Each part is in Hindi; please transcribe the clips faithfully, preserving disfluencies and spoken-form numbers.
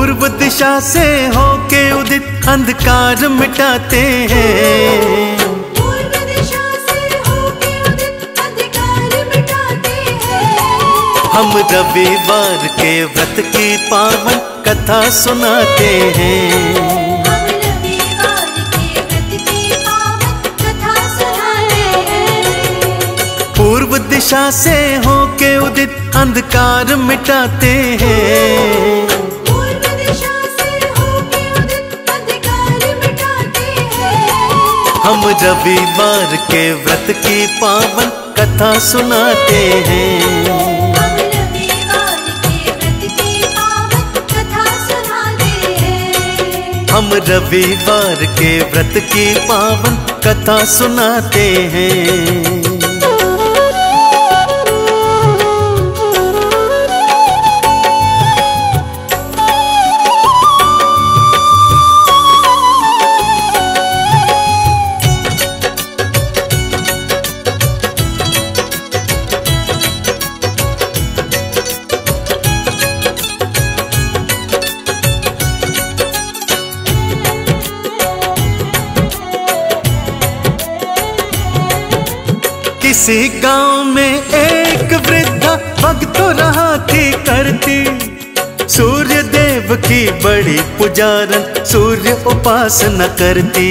पूर्व दिशा से होके उदित अंधकार मिटाते हैं। पूर्व दिशा से होके उदित अंधकार मिटाते हैं। हम रविवार के व्रत की पावन कथा सुनाते हैं। हम रविवार के व्रत की पावन कथा सुनाते हैं। पूर्व दिशा से होके उदित अंधकार मिटाते हैं। पूर्व दिशा से होके उदित अंधकार मिटाते हैं। हम रविवार के व्रत की पावन कथा सुनाते हैं। हम रविवार के व्रत की पावन कथा सुनाते हैं। हम रविवार के व्रत की पावन कथा सुनाते हैं। किसी गांव में एक वृद्धा भक्तों रहा थी करती, सूर्य देव की बड़ी पुजारन सूर्य उपासना करती।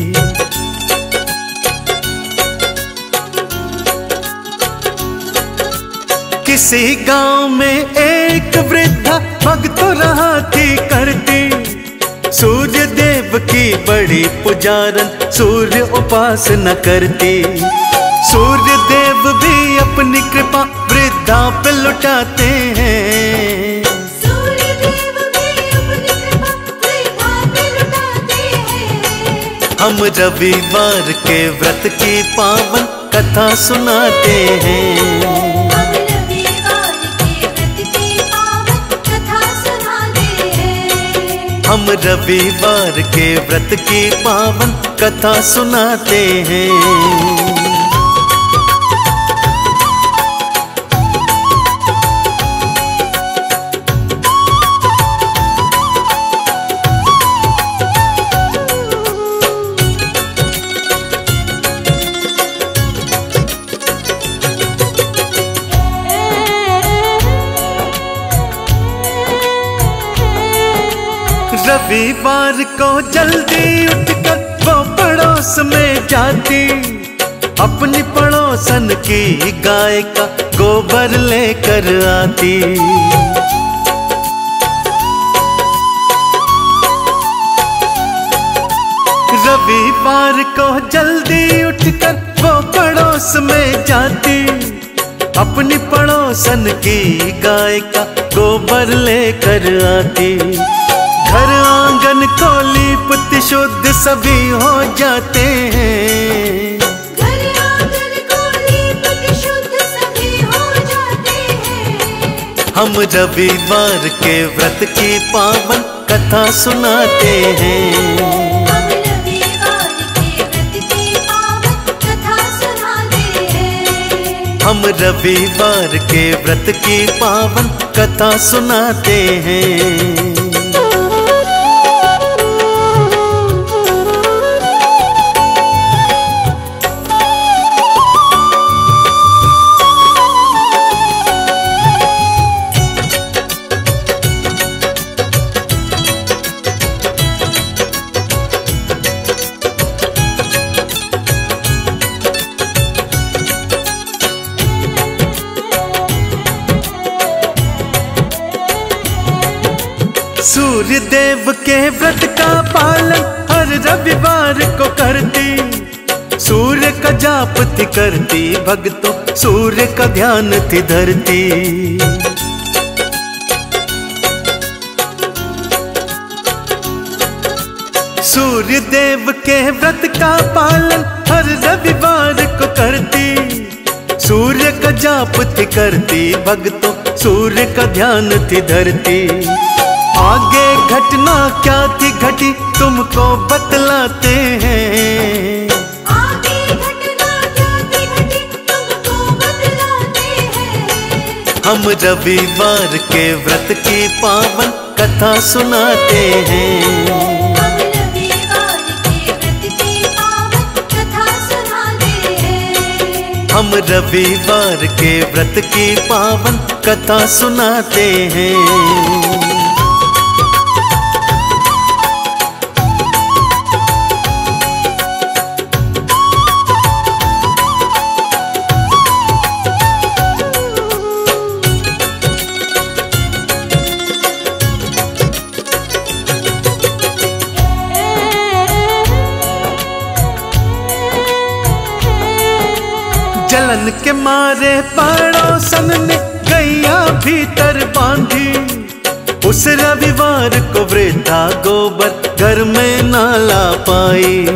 किसी गांव में एक वृद्धा भक्तों रहा थी करती, सूर्य देव की बड़ी पुजारन सूर्य उपासना करती। सूर्य देव भी अपनी कृपा वृद्धा पे लुटाते हैं। सूर्य देव भी अपनी कृपा वृद्धा पे लुटाते हैं। हम रविवार के व्रत की पावन कथा सुनाते हैं। हम रविवार के व्रत की पावन कथा सुनाते हैं। हम रविवार के व्रत की पावन कथा सुनाते हैं। रविवार को जल्दी उठकर वो पड़ोस में जाती, अपनी पड़ोसन की गाय का गोबर लेकर आती। रविवार को जल्दी उठकर वो पड़ोस में जाती, अपनी पड़ोसन की गाय का गोबर लेकर आती। घर आंगन को लीपति शुद्ध सभी हो जाते हैं। घर आंगन को लीपति शुद्ध सभी हो जाते हैं। हम रविवार के व्रत की पावन कथा सुनाते हैं। हम रविवार के व्रत की पावन कथा सुनाते हैं। हम रविवार के व्रत की पावन कथा सुनाते हैं। सूर्य देव के व्रत का पालन हर रविवार को करती, सूर्य का जाप थी करती भक्तों, सूर्य का ध्यान थी धरती। सूर्य देव के व्रत का पालन हर रविवार को करती, सूर्य का जाप थी करती भक्तों, सूर्य का ध्यान थी धरती। आगे घटना क्या थी घटी तुमको बतलाते हैं। आगे घटना क्या थी घटी तुमको बतलाते हैं। हम रविवार के व्रत की पावन कथा सुनाते हैं। हम रविवार के व्रत की पावन कथा सुनाते हैं। हम रविवार के व्रत की पावन कथा सुनाते हैं। जलन के मारे पड़ोसन ने गैया भीतर बांधी, उस रविवार को वृद्धा गोबर घर में ना ला पाई।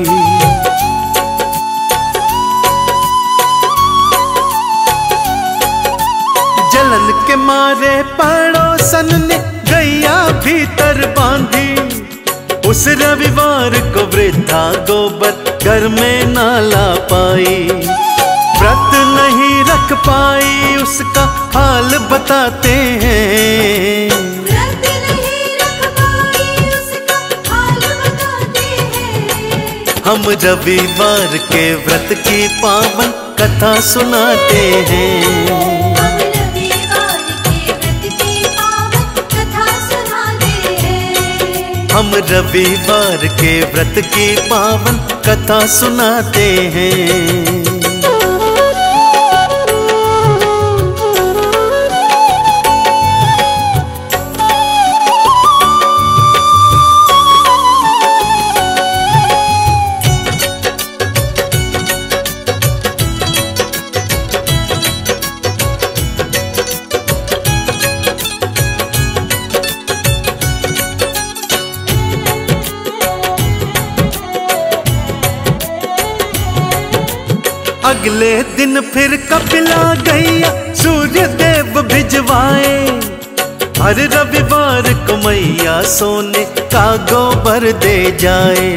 जलन के मारे पड़ोसन ने गैया भीतर बांधी, उस रविवार को वृद्धा गोबर घर में ना ला पाई। व्रत नहीं रख पाई उसका हाल बताते हैं। व्रत नहीं रख पाई उसका हाल बताते हैं। हम रविवार के व्रत की पावन कथा सुनाते हैं। हम रविवार के व्रत की पावन कथा सुनाते हैं। हम रविवार के व्रत की पावन कथा सुनाते हैं। अगले दिन फिर कपिला गैया सूर्य देव भिजवाए, हर रविवार को मैया सोने का गोबर दे जाए।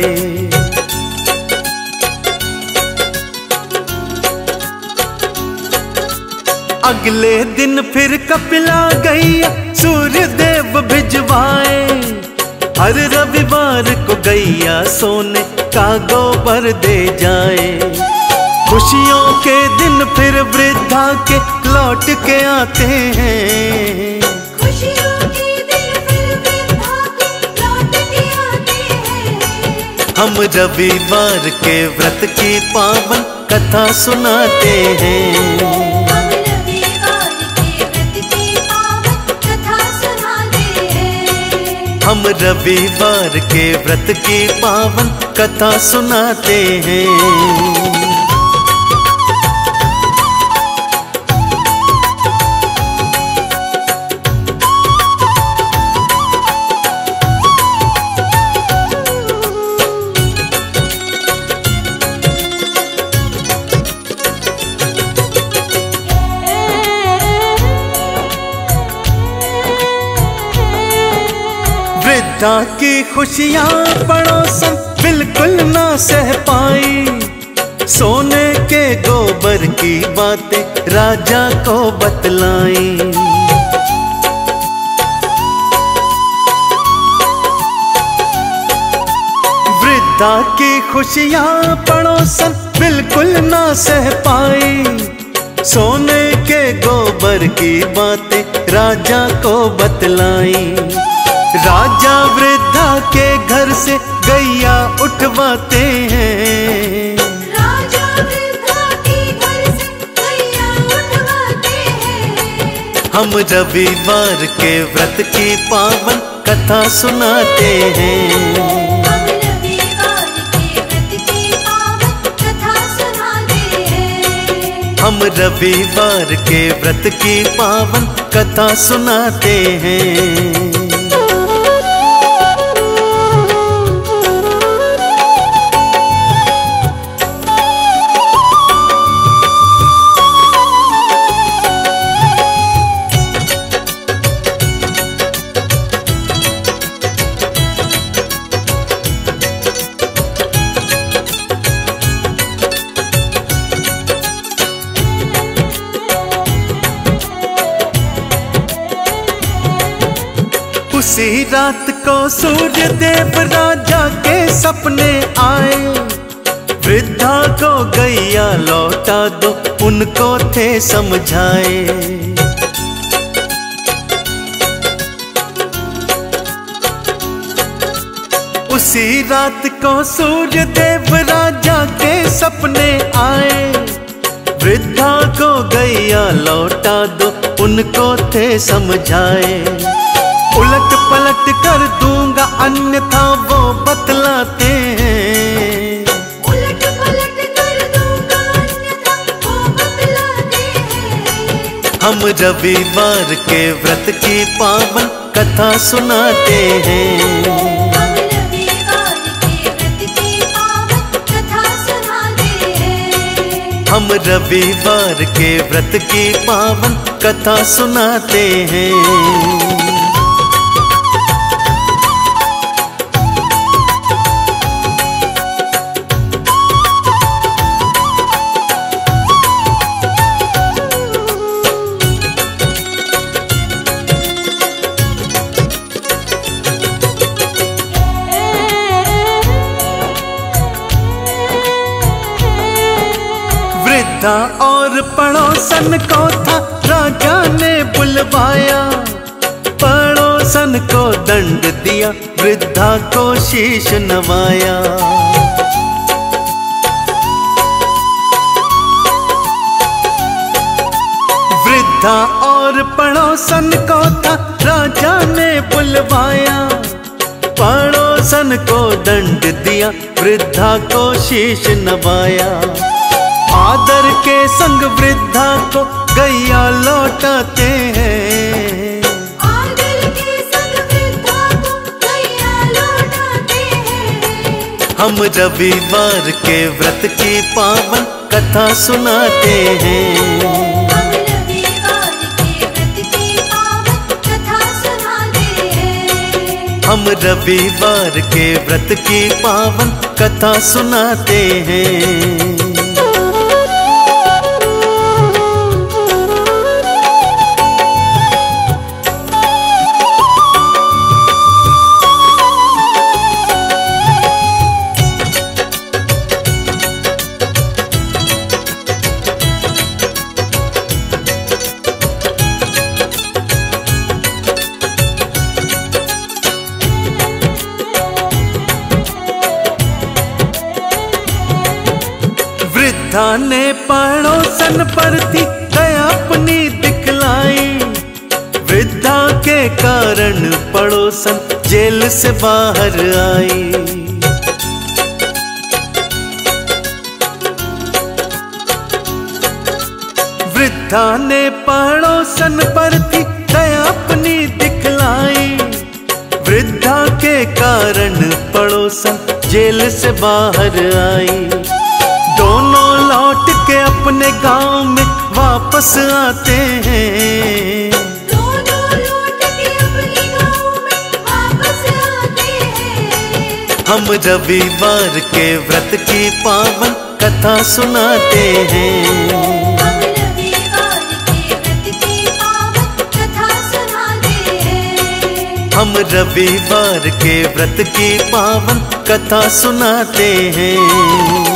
अगले दिन फिर कपिला गैया सूर्य देव भिजवाए, हर रविवार को गैया सोने का गोबर दे जाए। खुशियों के दिन फिर वृद्धा के लौट के आते हैं। खुशियों के दिन फिर वृद्धा के लौट के आते हैं। हम रविवार के व्रत की पावन कथा सुनाते हैं। हम रविवार के व्रत की पावन कथा सुनाते हैं। हम रविवार के व्रत की पावन कथा सुनाते हैं। वृद्धा की खुशियां पड़ोसन बिल्कुल ना सह पाई, सोने के गोबर की बातें राजा को बतलाई। वृद्धा की खुशियां पड़ोसन बिल्कुल ना सह पाई, सोने के गोबर की बातें राजा को बतलाई। राजा वृद्धा के घर से गैया उठवाते हैं। राजा वृद्धा के घर से गैया उठवाते हैं। हम रविवार के व्रत की पावन कथा सुनाते हैं। हम रविवार के व्रत की पावन कथा सुनाते हैं। हम रविवार के व्रत की पावन कथा सुनाते हैं। रात को सूर्य देव राजा के सपने आए, वृद्धा को गैया लौटा दो उनको थे समझाए। उसी रात को सूर्य देव राजा के सपने आए, वृद्धा को गैया लौटा दो उनको थे समझाए। उलट पलट कर दूंगा अन्यथा वो बतलाते हैं, उलट पलट कर दूंगा अन्यथा वो बतलाते हैं। हम रविवार के व्रत की पावन कथा सुनाते हैं। हम रविवार के व्रत की पावन कथा सुनाते हैं। हम रविवार के व्रत की पावन कथा सुनाते हैं। वृद्धा और पड़ोसन को था राजा ने बुलवाया, पड़ोसन को दंड दिया वृद्धा को शीश नवाया। वृद्धा और पड़ोसन को था राजा ने बुलवाया, पड़ोसन को दंड दिया वृद्धा को शीश नवाया। आदर के संग वृद्धा को गैया लौटाते हैं, आदर के संग वृद्धा को गैया लौटाते हैं। हम रविवार के व्रत की पावन कथा सुनाते हैं। हम रविवार के व्रत की पावन कथा सुनाते हैं। हम रविवार के व्रत की पावन कथा सुनाते हैं। वृद्धा ने पड़ोसन पर थी दया अपनी दिखलाई, वृद्धा के कारण पड़ोसन जेल से बाहर आई। वृद्धा ने पड़ोसन पर थी दया अपनी दिखलाई, वृद्धा के कारण पड़ोसन जेल से बाहर आई। दोनों लौट के अपने गांव में वापस आते हैं, दोनों लौट के अपने गांव में वापस आते हैं। हम रविवार के व्रत की पावन कथा सुनाते हैं। हम रविवार के व्रत की पावन कथा सुनाते हैं। हम रविवार के व्रत की पावन कथा सुनाते हैं।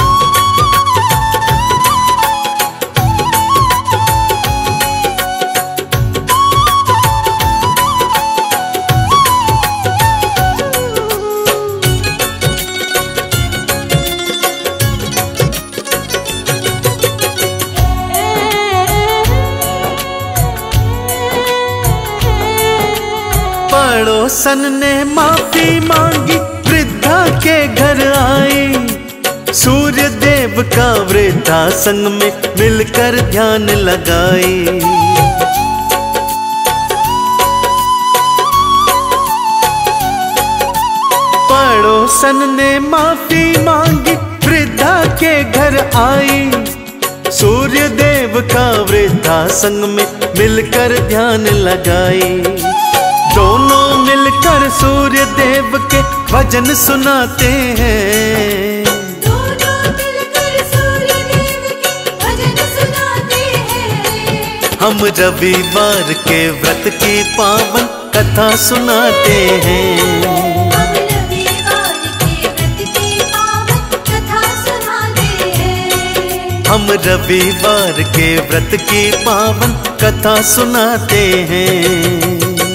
पड़ोसन ने माफी मांगी वृद्धा के घर आई, सूर्य देव का वृद्धा संग में मिलकर ध्यान लगाई। पड़ोसन ने माफी मांगी वृद्धा के घर आई, सूर्य देव का वृद्धा संग में मिलकर ध्यान लगाई। दोनों मिलकर सूर्य देव के भजन सुनाते हैं, दोनों मिलकर सूर्य देव के भजन सुनाते हैं। हम रविवार के व्रत की पावन कथा सुनाते हैं। हम रविवार के व्रत की पावन कथा सुनाते हैं। हम रविवार के व्रत की पावन कथा सुनाते हैं।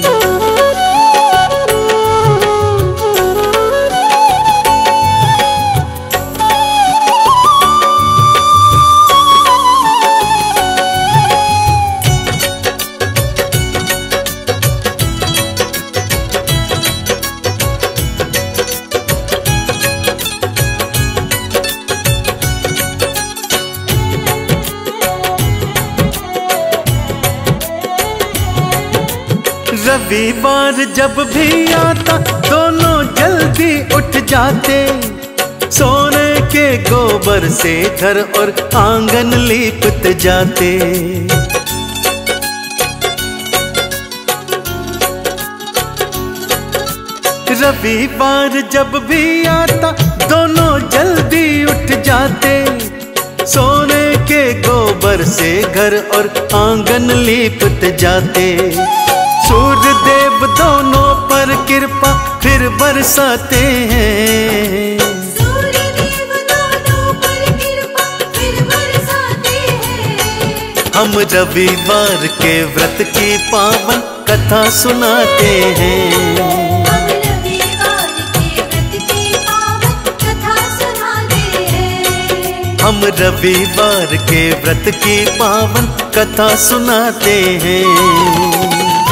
रविवार जब भी आता दोनों जल्दी उठ जाते, सोने के गोबर से घर और आंगन लीपते जाते। रविवार जब भी आता दोनों जल्दी उठ जाते, सोने के गोबर से घर और आंगन लीपते जाते। सूर्य देव दोनों पर कृपा फिर बरसाते हैं। सूर्य देव दोनों पर कृपा फिर बरसाते हैं। हम रविवार के व्रत की पावन कथा सुनाते हैं। हम रविवार के व्रत की पावन कथा सुनाते हैं। हम रविवार के व्रत की पावन कथा सुनाते हैं।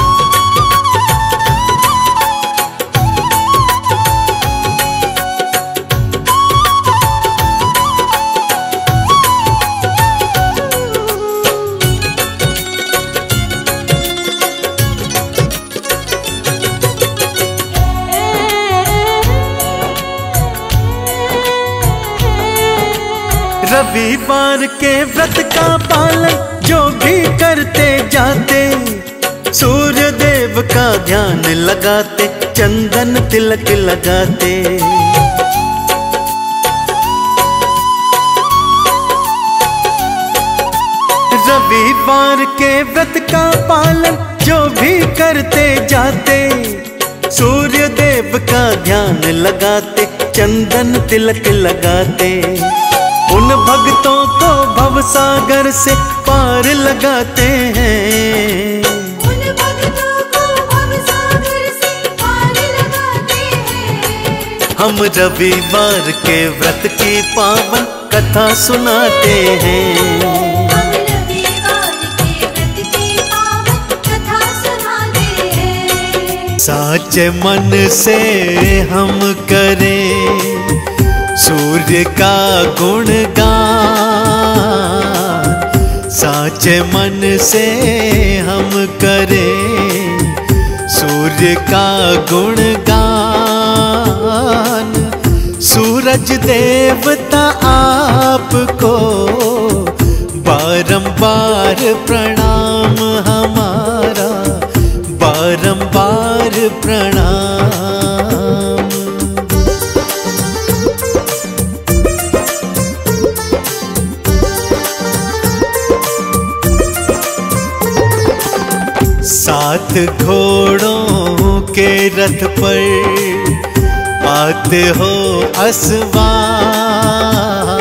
रविवार के व्रत का पालन जो भी करते जाते, सूर्य देव का ध्यान लगाते, चंदन तिलक लगाते। रविवार के व्रत का पालन जो भी करते जाते, सूर्य देव का ध्यान लगाते, चंदन तिलक लगाते। उन भक्तों को भवसागर से पार लगाते हैं। उन भक्तों को भवसागर से पार लगाते हैं। हम रविवार के व्रत की पावन कथा सुनाते हैं। हम रविवार के व्रत की पावन कथा सुनाते हैं। साचे मन से हम करें सूर्य का गुणगान, साचे मन से हम करें सूर्य का गुणगान। सूरज देवता आपको बारंबार प्रणाम हमारा, बारंबार प्रणाम। सात घोड़ों के रथ पर आते हो असवार,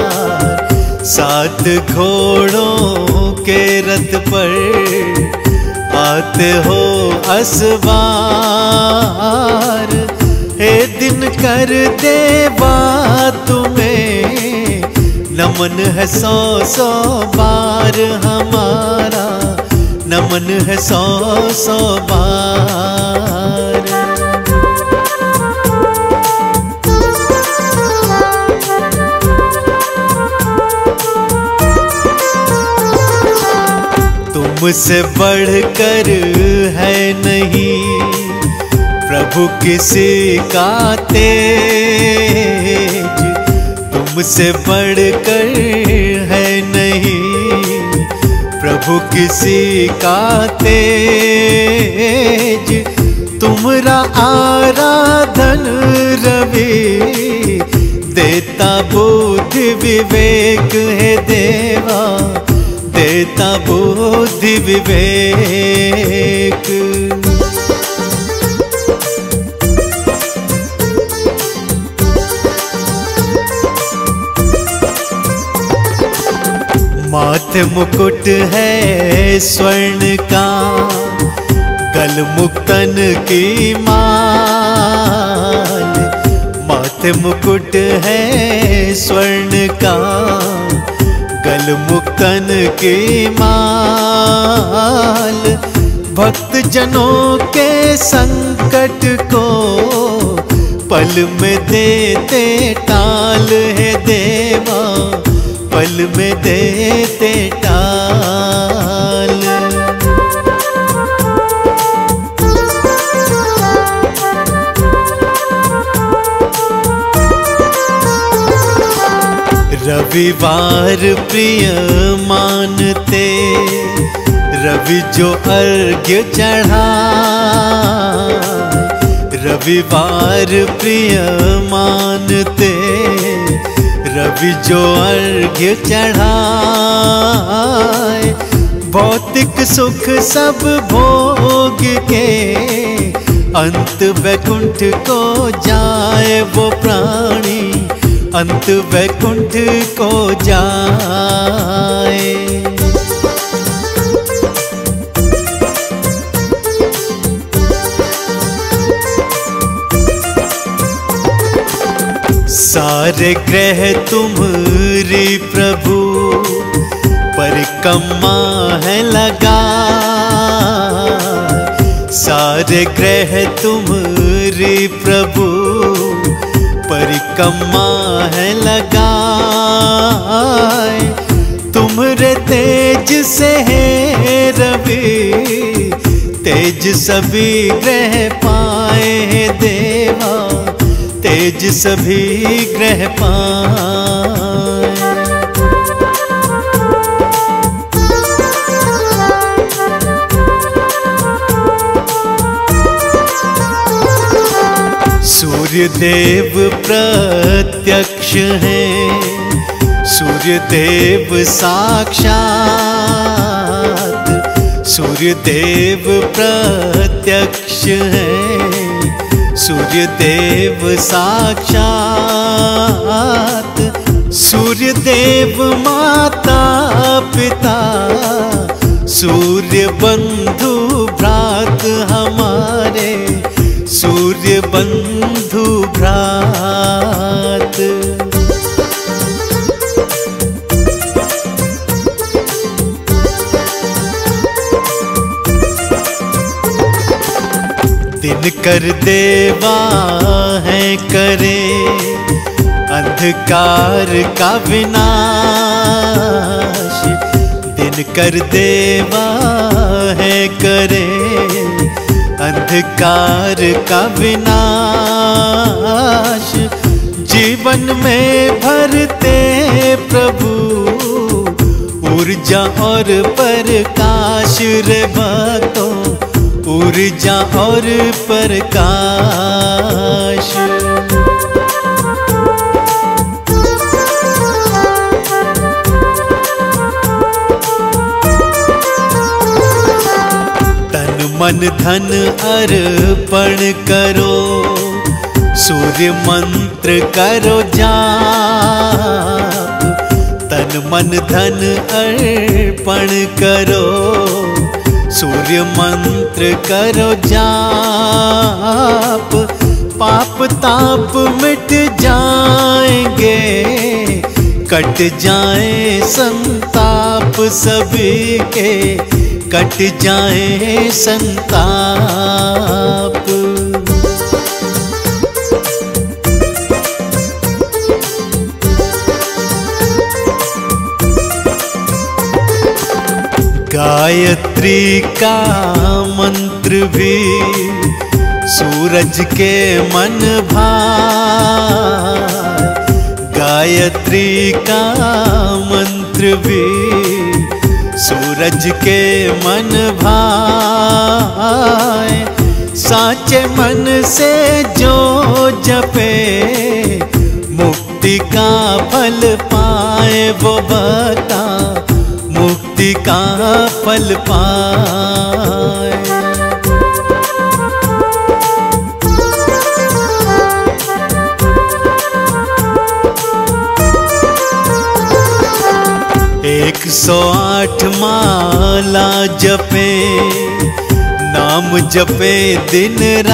सात घोड़ों के रथ पर आते हो असवार। हे दिन कर देवा तुम्हें नमन है सौ सौ बार हमारा, नमन है सौ सौ बार। तुमसे बढ़कर है नहीं प्रभु किसी का तेज, तुमसे बढ़कर है नहीं प्रभु किसी का तेज। तुमरा आराधन रवि देता बुद्धि विवेक है देवा, देता बुद्धि विवेक। माथे मुकुट है स्वर्ण का, गल मुक्तन की माल। माथे मुकुट है स्वर्ण का, गल मुक्तन की माल। भक्त जनों के संकट को पल में देते टाल है देवा, पल में देते टाल। रविवार प्रिय मानते, रवि जो अर्घ्य चढ़ा। रविवार प्रिय मानते, रवि जो अर्घ्य चढ़ाए। भौतिक सुख सब भोग के, अंत वैकुंठ को जाए वो प्राणी, अंत वैकुंठ को जाए। सारे ग्रह तुम्हारी प्रभु, परिक्रमा है लगा। सारे ग्रह तुम्हारी प्रभु, परिक्रमा है लगा। तुम्हारे तेज से है रवि, तेज सभी ग्रह पाए हैं देवा, तेज सभी ग्रह पाए। सूर्य देव प्रत्यक्ष है, सूर्य देव साक्षात। सूर्य देव प्रत्यक्ष है, सूर्य देव साक्षात। सूर्य देव माता पिता, सूर्य बंधु भ्रात हमारे, सूर्य बंधु भ्रात। दिन कर देवा है करे, अंधकार का विनाश। दिन कर देवा है करे, अंधकार का विनाश। जीवन में भरते प्रभु, ऊर्जा और प्रकाश रे भक्तों, ऊर्जा और प्रकाश। तन मन धन अर्पण करो, सूर्य मंत्र करो जाप। तन मन धन अर्पण करो, सूर्य मंत्र करो जाप। पाप ताप मिट जाएंगे, कट जाए संताप सभी के, कट जाए संताप। गायत्री का मंत्र भी सूरज के मन भाए। गायत्री का मंत्र भी सूरज के मन भाए। साचे मन से जो जपे, मुक्ति का फल पाए वो बता, मुक्ति का फल पाए। एक सौ आठ माला जपे, नाम जपे दिन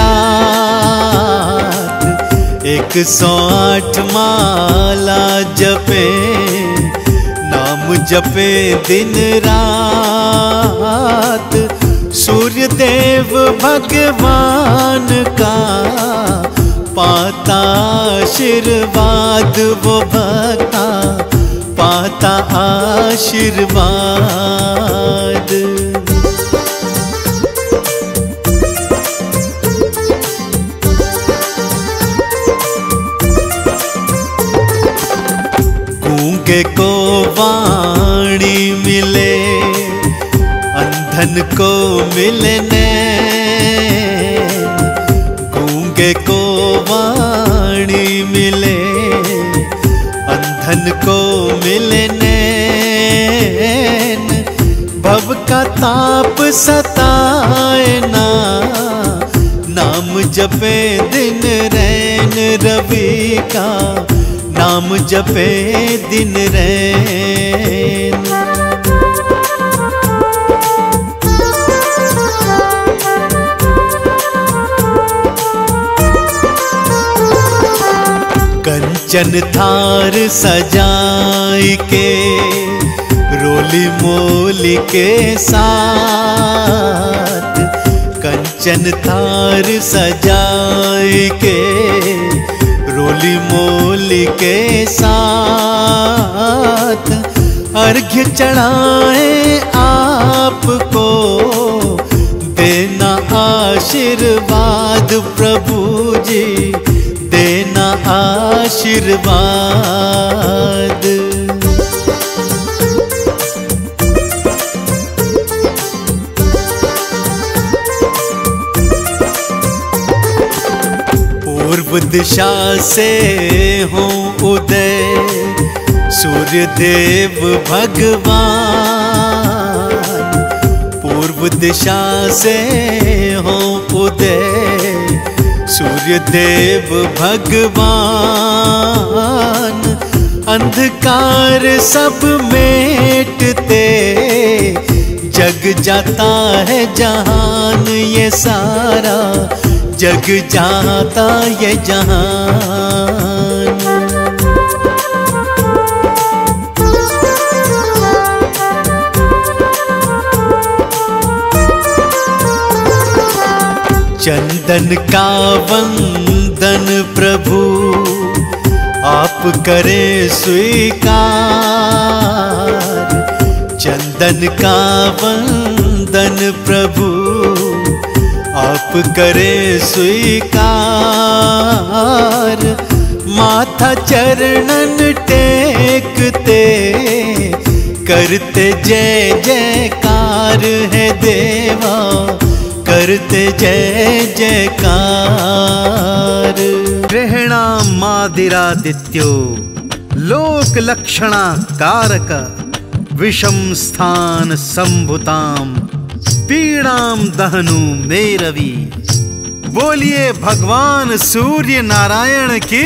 रात। एक सौ आठ माला जपे, नाम जपे दिन रात। सूर्य देव भगवान का पाता आशीर्वाद, वो भक्ता पाता आशीर्वाद। गूंगे को वाणी मिले, अंधन को मिलने। गूंगे को वाणी मिले, अंधन को मिलने। भव का ताप सताए ना, नाम जपे दिन रैन रवि का, नाम जपे दिन रैन। कंचन थार सजाई के, रोली मोली के साथ। कंचन थार सजाई के, रोली मोली के साथ। अर्घ्य चढ़ाए आपको, देना आशीर्वाद प्रभु जी, देना आशीर्वाद। पूर्व दिशा से हो उदय, सूर्य देव भगवान। पूर्व दिशा से हो उदय, सूर्य देव भगवान। अंधकार सब मेटते, जग जाता है जहान ये सारा, जग जाता ये जहान। चंदन का वंदन प्रभु, आप करें स्वीकार। चंदन का वंदन प्रभु, आप करें स्वीकार। माथा चरणन टेकते, करते जय जयकार है देवा, करते जय जयकार। ग्रहणामादिरादित्यो लोक लक्षणा कारक, विषम स्थान संभुताम पीड़ाम दहनु मेरवी। बोलिए भगवान सूर्य नारायण की।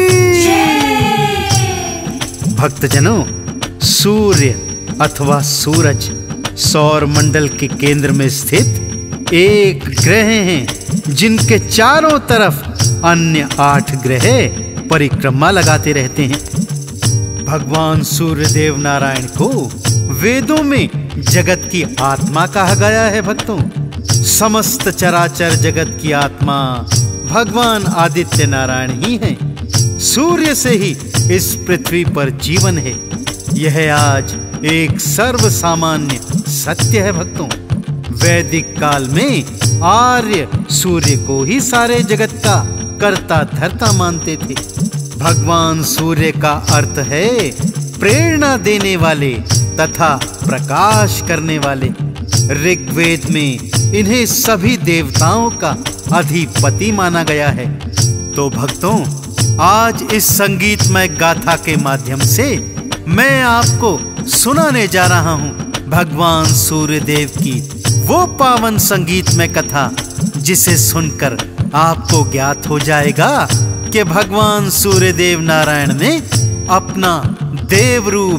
भक्तजनों, सूर्य अथवा सूरज सौर मंडल के केंद्र में स्थित एक ग्रह हैं, जिनके चारों तरफ अन्य आठ ग्रह परिक्रमा लगाते रहते हैं। भगवान सूर्यदेव नारायण को वेदों में जगत की आत्मा कहा गया है। भक्तों, समस्त चराचर जगत की आत्मा भगवान आदित्य नारायण ही हैं। सूर्य से ही इस पृथ्वी पर जीवन है। यह आज एक सर्व सामान्य सत्य है। भक्तों, वैदिक काल में आर्य सूर्य को ही सारे जगत का कर्ता धर्ता मानते थे। भगवान सूर्य का अर्थ है प्रेरणा देने वाले तथा प्रकाश करने वाले। ऋग्वेद में इन्हें सभी देवताओं का अधिपति माना गया है। तो भक्तों, आज इस संगीतमय गाथा के माध्यम से मैं आपको सुनाने जा रहा हूँ भगवान सूर्यदेव की वो पावन संगीतमय कथा, जिसे सुनकर आपको ज्ञात हो जाएगा कि भगवान सूर्यदेव नारायण ने अपना देव रूप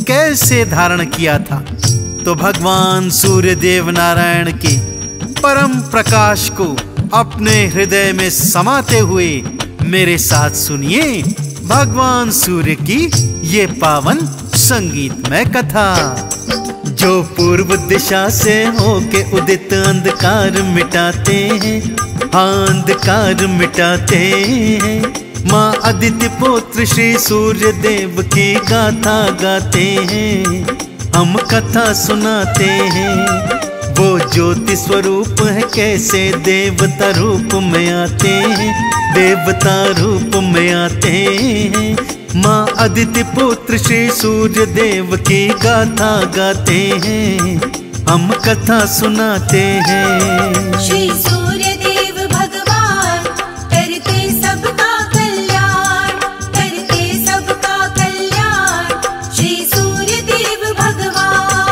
कैसे धारण किया था, तो भगवान सूर्य देव नारायण के परम प्रकाश को अपने हृदय में समाते हुए मेरे साथ सुनिए भगवान सूर्य की ये पावन संगीतमय कथा। जो पूर्व दिशा से होके उदित अंधकार मिटाते हैं, हाँ अंधकार मिटाते हैं, माँ अदिति पुत्र श्री सूर्य देव की गाथा गाते हैं, हम कथा सुनाते हैं। वो ज्योति स्वरूप है कैसे देवता रूप में आते हैं, देवता रूप में आते हैं, माँ अदिति पुत्र श्री सूर्य देव की गाथा गाते हैं, हम कथा सुनाते हैं। श्री सूर्य देव भगवान करते सबका कल्याण, करते सबका कल्याण, श्री सूर्य देव भगवान।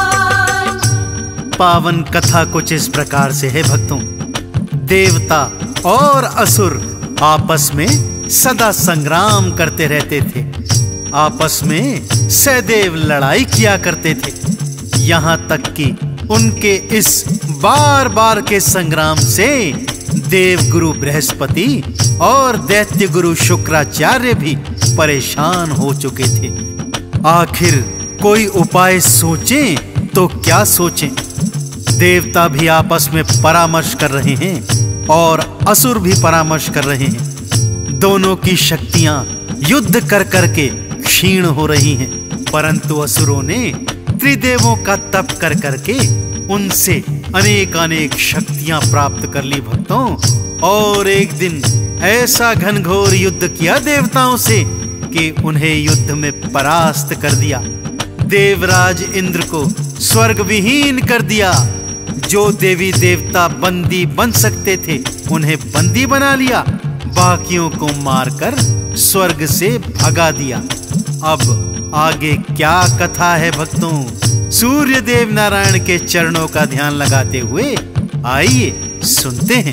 पावन कथा कुछ इस प्रकार से है भक्तों। देवता और असुर आपस में सदा संग्राम करते रहते थे, आपस में सदैव लड़ाई किया करते थे। यहाँ तक कि उनके इस बार बार के संग्राम से देव गुरु बृहस्पति और दैत्य गुरु शुक्राचार्य भी परेशान हो चुके थे। आखिर कोई उपाय सोचें तो क्या सोचें। देवता भी आपस में परामर्श कर रहे हैं और असुर भी परामर्श कर रहे हैं। दोनों की शक्तियां युद्ध कर करके क्षीण हो रही हैं, परंतु असुरों ने त्रिदेवों का तप कर करके उनसे अनेक अनेक शक्तियां प्राप्त कर ली भक्तों। और एक दिन ऐसा घनघोर युद्ध किया देवताओं से कि उन्हें युद्ध में परास्त कर दिया। देवराज इंद्र को स्वर्ग विहीन कर दिया। जो देवी देवता बंदी बन सकते थे उन्हें बंदी बना लिया, बाकियों को मारकर स्वर्ग से भगा दिया। अब आगे क्या कथा है भक्तों, सूर्य देव नारायण के चरणों का ध्यान लगाते हुए आइए सुनते हैं।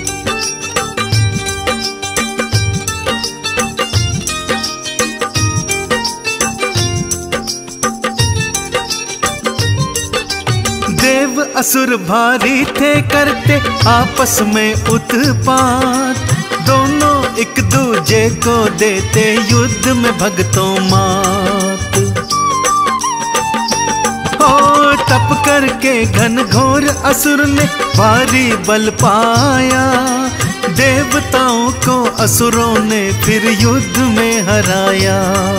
देव असुर भारी थे करते आपस में उत्पात, दोनों एक दूजे को देते युद्ध में भगतों मात। हो तप करके घनघोर असुर ने भारी बल पाया, देवताओं को असुरों ने फिर युद्ध में हराया।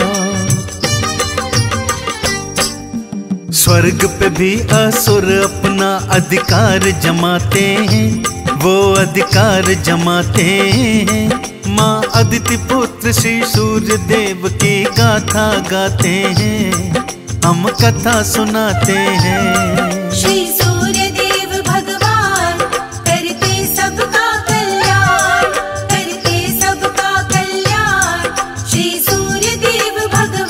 स्वर्ग पे भी असुर अपना अधिकार जमाते हैं, वो अधिकार जमाते हैं। माँ अदिति पुत्र श्री सूर्य देव की गाथा गाते हैं, हम कथा सुनाते हैं। श्री सूर्य देव भगवान करते सबका कल्याण, करते सबका कल्याण, श्री सूर्य देव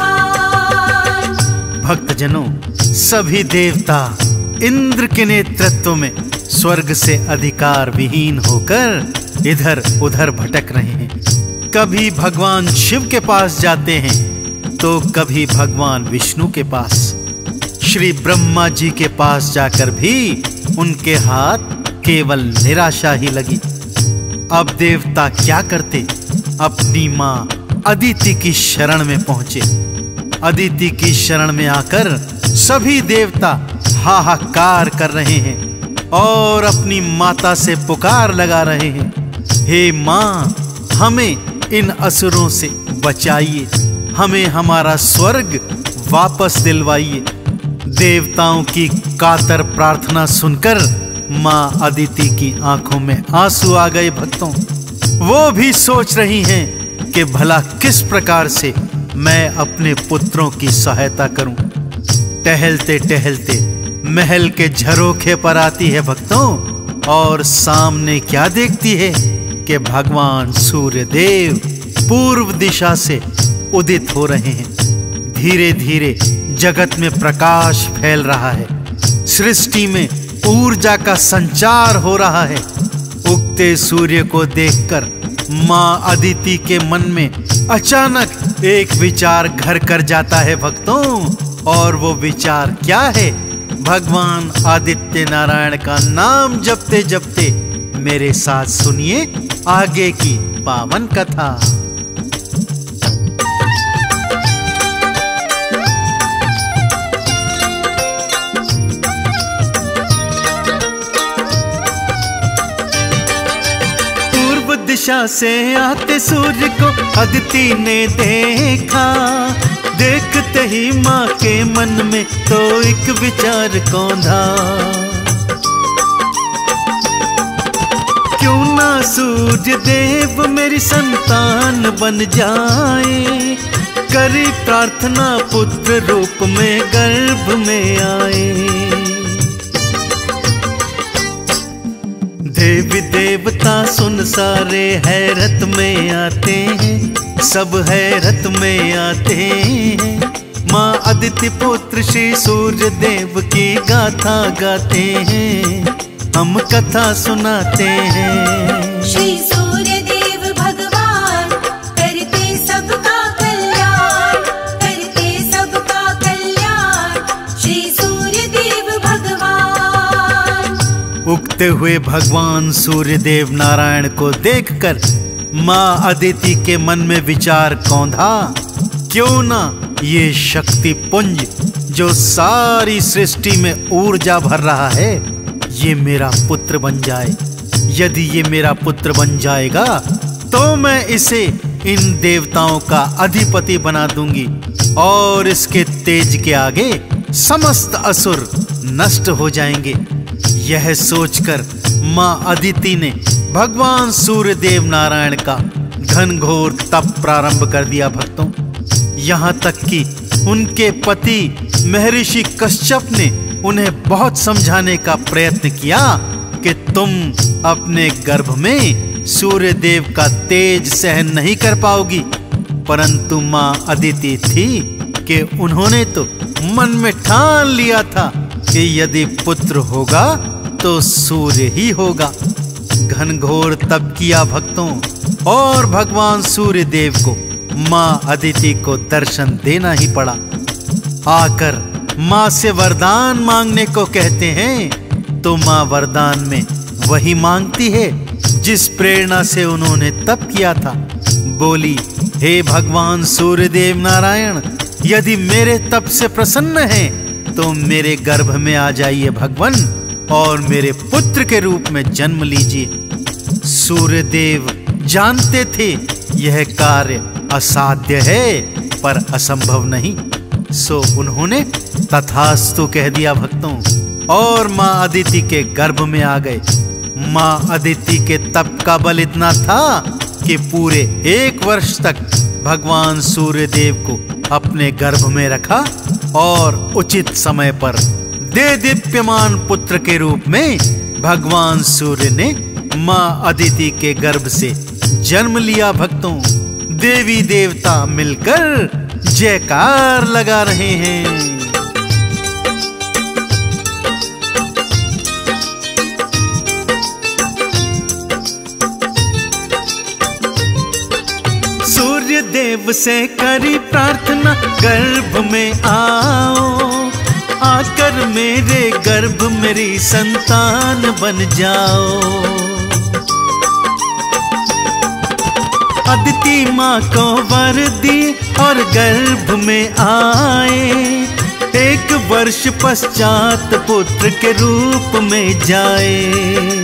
भगवान। भक्तजनों, सभी देवता इंद्र के नेतृत्व में स्वर्ग से अधिकार विहीन होकर इधर उधर भटक रहे हैं। कभी भगवान शिव के पास जाते हैं तो कभी भगवान विष्णु के पास। श्री ब्रह्मा जी के पास जाकर भी उनके हाथ केवल निराशा ही लगी। अब देवता क्या करते, अपनी मां अदिति की शरण में पहुंचे। अदिति की शरण में आकर सभी देवता हाहाकार कर रहे हैं और अपनी माता से पुकार लगा रहे हैं, हे मां, हमें इन असुरों से बचाइए, हमें हमारा स्वर्ग वापस दिलवाइए। देवताओं की कातर प्रार्थना सुनकर मां अदिति की आंखों में आंसू आ गए भक्तों। वो भी सोच रही हैं कि भला किस प्रकार से मैं अपने पुत्रों की सहायता करूं। टहलते टहलते महल के झरोखे पर आती है भक्तों, और सामने क्या देखती है कि भगवान सूर्य देव पूर्व दिशा से उदित हो रहे हैं। धीरे धीरे जगत में प्रकाश फैल रहा है, सृष्टि में ऊर्जा का संचार हो रहा है। उगते सूर्य को देखकर मां अदिति के मन में अचानक एक विचार घर कर जाता है भक्तों। और वो विचार क्या है? भगवान आदित्य नारायण का नाम जपते जपते मेरे साथ सुनिए आगे की पावन कथा। पूर्व दिशा से आते सूर्य को अदिति ने देखा। देखते ही माँ के मन में तो एक विचार कौंधा, क्यों ना सूर्य देव मेरी संतान बन जाए। करी प्रार्थना पुत्र रूप में गर्भ में आए। देवी देवता सुन सारे हैरत में आते हैं, सब हैरत में आते हैं। माँ अदिति पुत्र श्री सूर्य देव की गाथा गाते हैं, हम कथा सुनाते हैं। श्री सूर्य देव भगवान करते सबका कल्याण, करते सबका कल्याण। श्री सूर्य देव भगवान। उगते हुए भगवान सूर्य देव नारायण को देखकर माँ अदिति के मन में विचार कौंधा, क्यों ना ये शक्ति पुंज जो सारी सृष्टि में ऊर्जा भर रहा है, ये मेरा पुत्र बन जाए। यदि ये मेरा पुत्र बन जाएगा तो मैं इसे इन देवताओं का अधिपति बना दूंगी और इसके तेज के आगे समस्त असुर नष्ट हो जाएंगे। यह सोचकर माँ अदिति ने भगवान सूर्य देव नारायण का घनघोर तप प्रारंभ कर दिया भक्तों। यहाँ तक कि उनके पति महर्षि कश्यप ने उन्हें बहुत समझाने का प्रयत्न किया कि तुम अपने गर्भ में सूर्य देव का तेज सहन नहीं कर पाओगी। परंतु माँ अदिति थी कि उन्होंने तो मन में ठान लिया था कि यदि पुत्र होगा तो सूर्य ही होगा। घनघोर तप किया भक्तों और भगवान सूर्य देव को माँ अदिति को दर्शन देना ही पड़ा। आकर माँ से वरदान मांगने को कहते हैं तो माँ वरदान में वही मांगती है जिस प्रेरणा से उन्होंने तप किया था। बोली, हे भगवान सूर्य देव नारायण, यदि मेरे तप से प्रसन्न हैं तो मेरे गर्भ में आ जाइए भगवान और मेरे पुत्र के रूप में जन्म लीजिए। सूर्य देव जानते थे यह कार्य असाध्य है पर असंभव नहीं, सो उन्होंने तथास्तु कह दिया भक्तों और माँ अदिति के गर्भ में आ गए। माँ अदिति के तप का बल इतना था कि पूरे एक वर्ष तक भगवान सूर्य देव को अपने गर्भ में रखा और उचित समय पर दे दीप्यमान पुत्र के रूप में भगवान सूर्य ने माँ अदिति के गर्भ से जन्म लिया। भक्तों, देवी देवता मिलकर जयकार लगा रहे हैं। सूर्य देव से करी प्रार्थना गर्भ में आओ, आकर मेरे गर्भ मेरी संतान बन जाओ। अदिति माँ को वर दी और गर्भ में आए। एक वर्ष पश्चात पुत्र के रूप में जाए।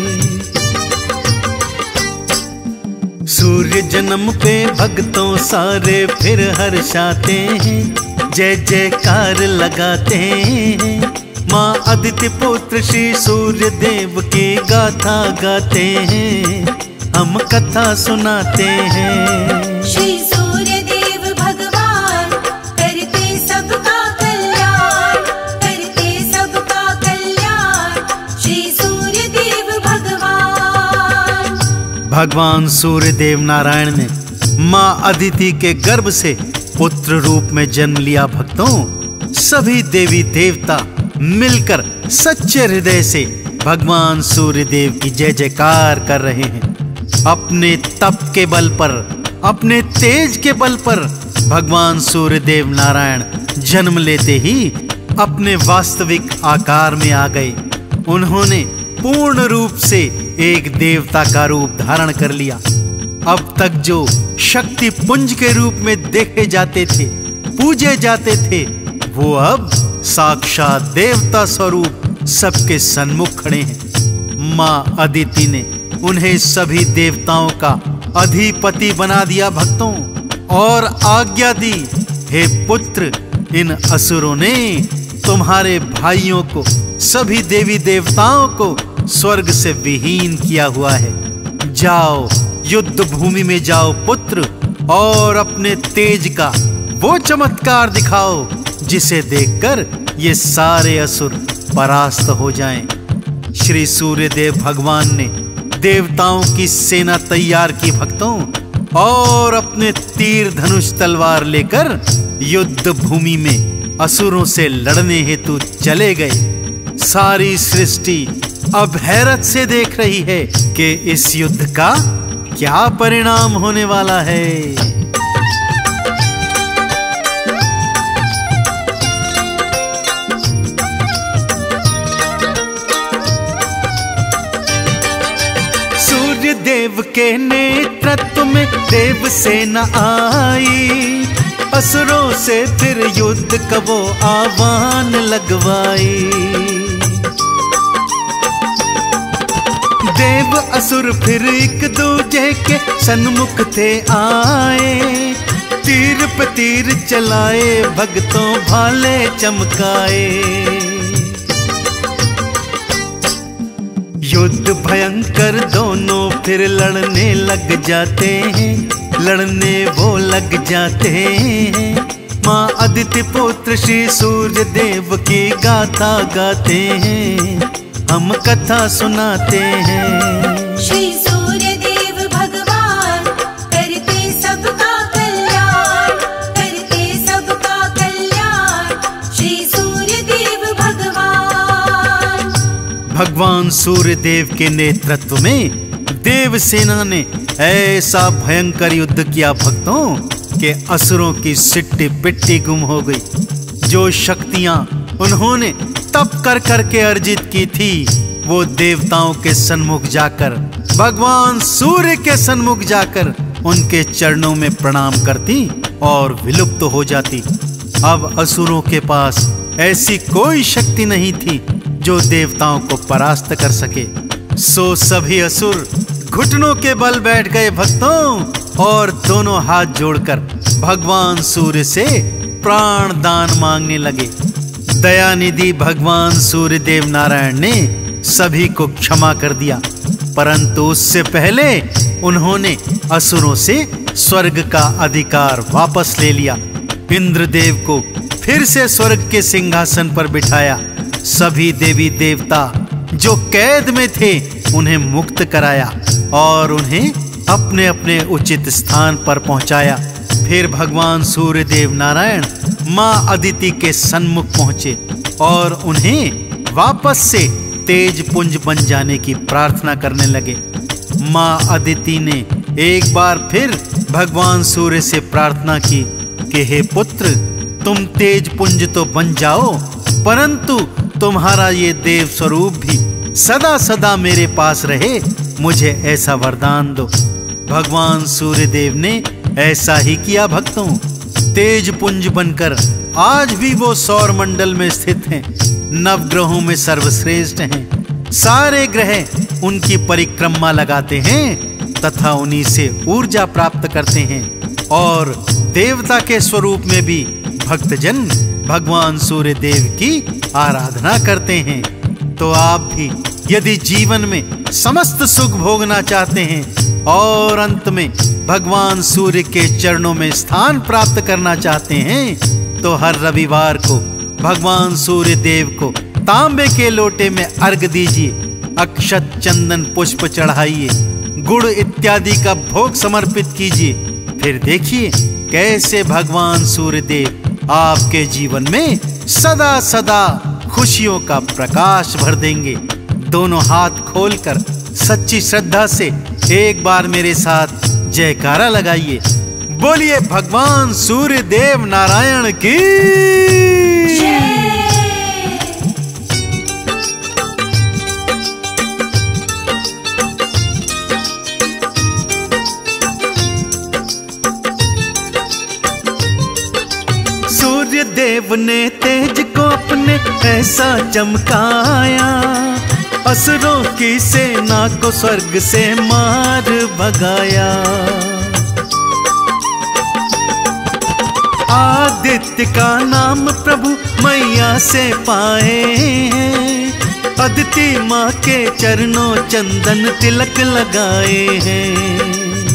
सूर्य जन्म पे भक्तों सारे फिर हर्षाते हैं, जय जयकार लगाते हैं। माँ अदिति पुत्र श्री सूर्य देव की गाथा गाते हैं, हम कथा सुनाते हैं। श्री सूर्य देव भगवान करते सबका कल्याण, करते सबका कल्याण। श्री सूर्य देव भगवान। भगवान सूर्य देव नारायण ने माँ अदिति के गर्भ से पुत्र रूप में जन्म लिया। भक्तों, सभी देवी देवता मिलकर सच्चे हृदय से भगवान सूर्य देव की जय जयकार कर रहे हैं। अपने तप के बल पर, अपने तेज के बल पर भगवान सूर्य देव नारायण जन्म लेते ही अपने वास्तविक आकार में आ गए। उन्होंने पूर्ण रूप से एक देवता का रूप धारण कर लिया। अब तक जो शक्ति पुंज के रूप में देखे जाते थे, पूजे जाते थे, वो अब साक्षात देवता स्वरूप सबके सन्मुख खड़े हैं। मां अदिति ने उन्हें सभी देवताओं का अधिपति बना दिया भक्तों, और आज्ञा दी, हे पुत्र, इन असुरों ने तुम्हारे भाइयों को, सभी देवी देवताओं को स्वर्ग से विहीन किया हुआ है। जाओ, युद्ध भूमि में जाओ पुत्र, और अपने तेज का वो चमत्कार दिखाओ जिसे देखकर ये सारे असुर परास्त हो जाएं। श्री सूर्यदेव भगवान ने देवताओं की सेना तैयार की भक्तों, और अपने तीर धनुष तलवार लेकर युद्ध भूमि में असुरों से लड़ने हेतु चले गए। सारी सृष्टि अब हैरत से देख रही है कि इस युद्ध का क्या परिणाम होने वाला है। देव के नेतृत्व में देव सेना आई, असुरों से फिर युद्ध का वो आह्वान लगवाई। देव असुर फिर एक दूजे के सन्मुख थे आए, तीर पे तीर चलाए, भक्तों भाले चमकाए। युद्ध भयंकर दोनों फिर लड़ने लग जाते हैं, लड़ने वो लग जाते हैं। माँ अदिति पुत्र श्री सूर्य देव की गाथा गाते हैं, हम कथा सुनाते हैं। श्री सूर्य देव भगवान करते सबका कल्याण, करते सबका कल्याण, श्री सूर्य देव भगवान। भगवान सूर्य देव के नेतृत्व में देव सेना ने ऐसा भयंकर युद्ध किया भक्तों कि असुरों की सिट्टी पिट्टी गुम हो गई। जो शक्तियां उन्होंने तप कर कर के अर्जित की थी, वो देवताओं के सन्मुख जाकर, भगवान सूर्य के सन्मुख जाकर उनके चरणों में प्रणाम करती और विलुप्त हो जाती। अब असुरों के पास ऐसी कोई शक्ति नहीं थी जो देवताओं को परास्त कर सके। सो सभी असुर घुटनों के बल बैठ गए भक्तों, और दोनों हाथ जोड़कर भगवान सूर्य से प्राण दान मांगने लगे। दयानिधि भगवान सूर्य देव नारायण ने सभी को क्षमा कर दिया, परंतु उससे पहले उन्होंने असुरों से स्वर्ग का अधिकार वापस ले लिया। इंद्रदेव को फिर से स्वर्ग के सिंहासन पर बिठाया। सभी देवी देवता जो कैद में थे उन्हें मुक्त कराया और उन्हें अपने अपने उचित स्थान पर पहुंचाया। फिर भगवान सूर्य देव नारायण मां अदिति के सन्मुख पहुंचे और उन्हें वापस से तेज पुंज बन जाने की प्रार्थना करने लगे। मां अदिति ने एक बार फिर भगवान सूर्य से प्रार्थना की कि हे पुत्र, तुम तेज पुंज तो बन जाओ, परंतु तुम्हारा ये देव स्वरूप भी सदा सदा मेरे पास रहे, मुझे ऐसा वरदान दो। भगवान सूर्य देव ने ऐसा ही किया भक्तों। तेज पुंज बनकर आज भी वो सौर मंडल में स्थित हैं, नवग्रहों में सर्वश्रेष्ठ हैं। सारे ग्रह उनकी परिक्रमा लगाते हैं तथा उन्हीं से ऊर्जा प्राप्त करते हैं, और देवता के स्वरूप में भी भक्तजन भगवान सूर्य देव की आराधना करते हैं। तो आप भी यदि जीवन में समस्त सुख भोगना चाहते हैं और अंत में भगवान सूर्य के चरणों में स्थान प्राप्त करना चाहते हैं, तो हर रविवार को भगवान सूर्य देव को तांबे के लोटे में अर्घ दीजिए, अक्षत चंदन पुष्प चढ़ाइए, गुड़ इत्यादि का भोग समर्पित कीजिए। फिर देखिए कैसे भगवान सूर्य देव आपके जीवन में सदा सदा खुशियों का प्रकाश भर देंगे। दोनों हाथ खोलकर सच्ची श्रद्धा से एक बार मेरे साथ जयकारा लगाइए। बोलिए भगवान सूर्य देव नारायण की। सूर्य देव ने तेज को अपने ऐसा चमकाया, असुरों की सेना को स्वर्ग से मार भगाया। आदित्य का नाम प्रभु मैया से पाए हैं, अदिति माँ के चरणों चंदन तिलक लगाए हैं।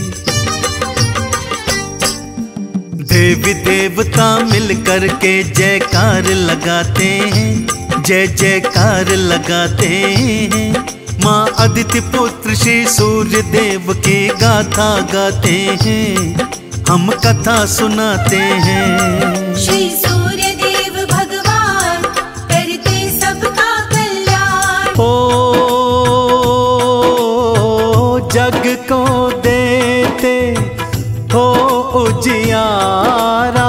देवी देवता मिल कर के जयकार लगाते हैं, जय जयकार लगाते हैं। माँ अदिति पुत्र श्री सूर्य देव की गाथा गाते हैं, हम कथा सुनाते हैं। श्री सूर्य देव भगवान करते सबका कल्याण। ओ जग को देते हो उजियारा,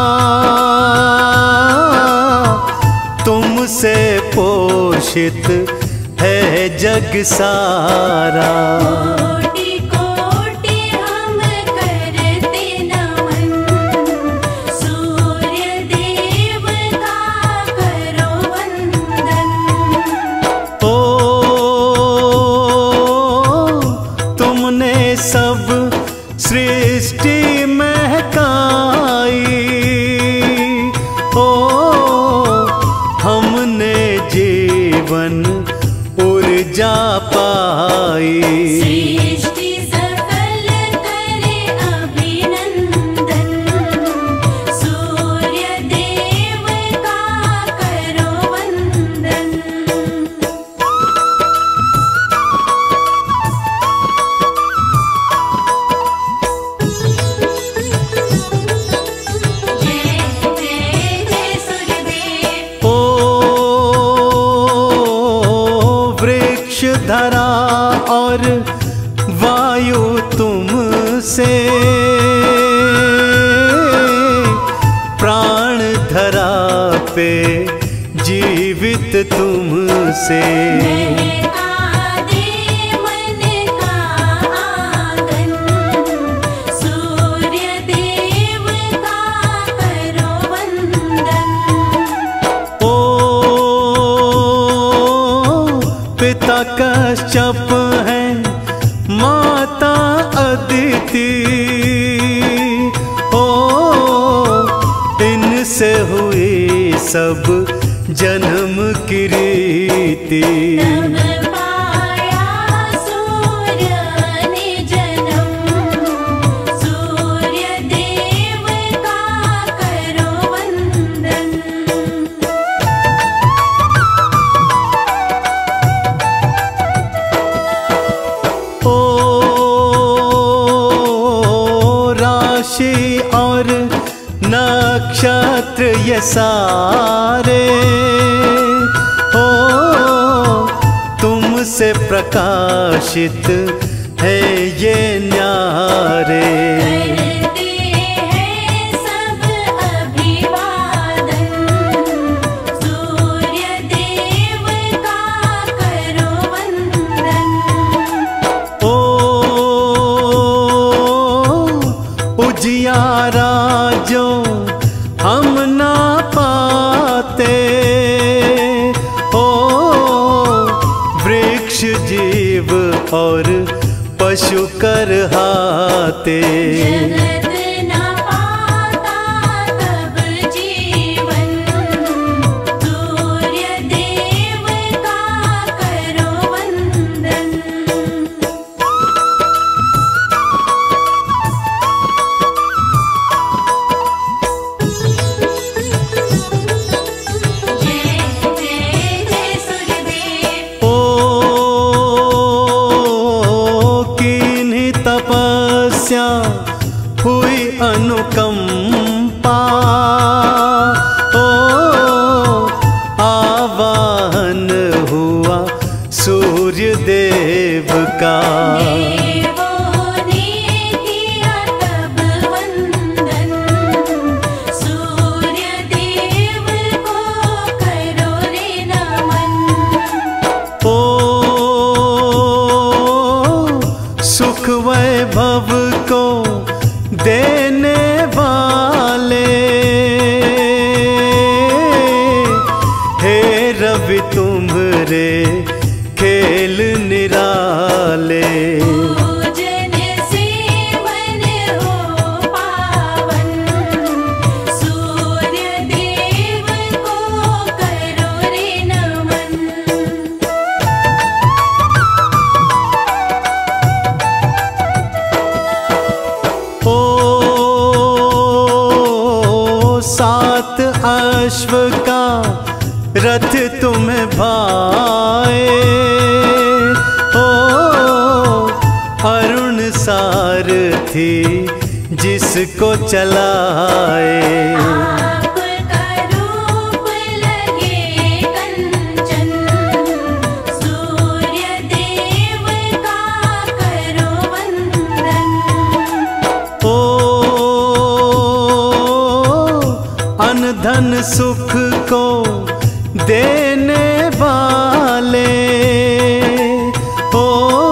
तुमसे पोषित है जग सारा। कोटि कोटि हम करते नमन, सूर्य देव का करो वंदन। ओ तुमने सब सृष्टि महकाई, ओ हमने जीवन ऊर्जा पाई। सृष्टि सकल करे अभिनंदन, सूर्य देव का करो वंदन। जय जय जय सूर्य देव। ओ वृक्ष धरा और वायु तुमसे, प्राण धरा पे जीवित तुमसे। महका दे मन का आंगन, सूर्य देव का करो वंदन। ओ पिता कश्यप है, माता अदिति, ओ इनसे हुई सब जन्म की रीति। तब पाया सूर्य ने जन्म, सूर्य देव का करो वंदन। ओ राशि और नक्षत्र ये सारे, ओ तुमसे प्रकाशित है ये न्यारे। करते हैं सब अभिवादन, सूर्य देव का करो वंदन। ओ उजियारा जो हम ना पाते, ओ वृक्ष जीव और पशु करहाते। जगत न पाता तब जीवन, सूर्य देव का करो वंदन। जय जय जय सूर्य देव। ओ किन्हीं तपस्या हुई अनुकंपा, ओ आवाहन हुआ सूर्य देव का। देवों ने किया तब वंदन, देने वाले। हे रवि तुम्हारे खेल निराले। पूजन से मन हो पावन, सूर्य देव को करो रे नमन। ओ सात अश्व का रथ तुम्हें भाए, ओ अरुण सारथी जिसको चलाए। आपका रूप लगे कंचन, सूर्य देव का करो वंदन। ओ अन्न धन सुख को देने वाले, ओ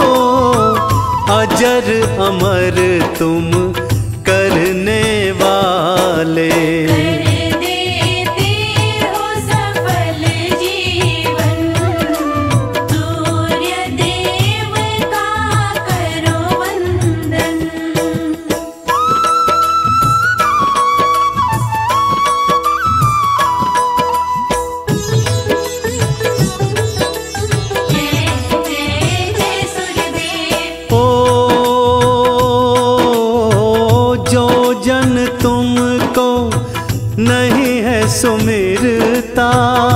अजर अमर तुम करने वाले। कर देते हो सफल जीवन, सूर्य देव का करो वंदन। जय जय जय सूर्यदेव। ओ जो जन तुमको नहीं है सुमिरता,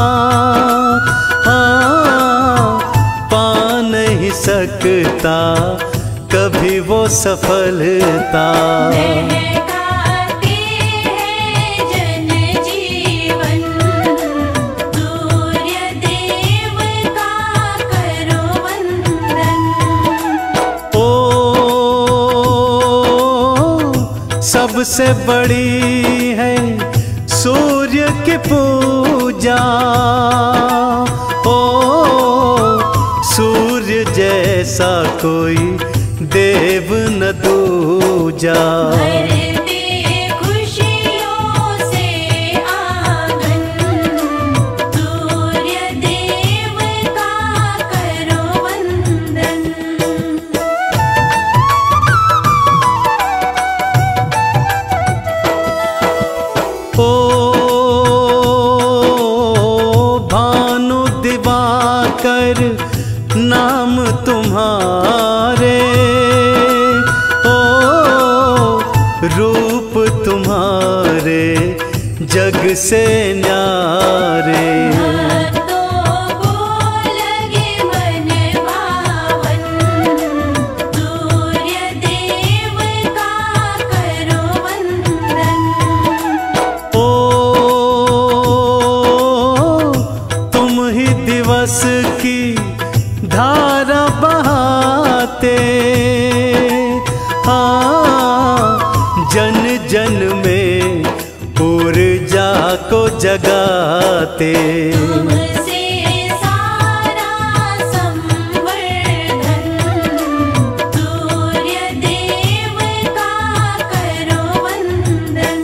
हाँ पा नहीं सकता कभी वो सफलता। महकाते हैं जन जीवन, सूर्य देव का करो वंदन। ओ सबसे बड़ी है सूर्य की पूजा, ओ सूर्य जैसा कोई देव न दूजा। भर दे खुशियों से आंगन, सूर्य देव का करो वंदन। ओ भानु दिवाकर नाम तुम्हारे, ओ रूप तुम्हारे जग से न्यारे। भक्तों को लगे मन भावन, सूर्य देव का करो वंदन। ओ तुम ही दिवस की धारा बहाते, हाँ जन जन में ऊर्जा को जगाते। तुमसे सारा संवर्धन, सूर्य देव का करो वंदन।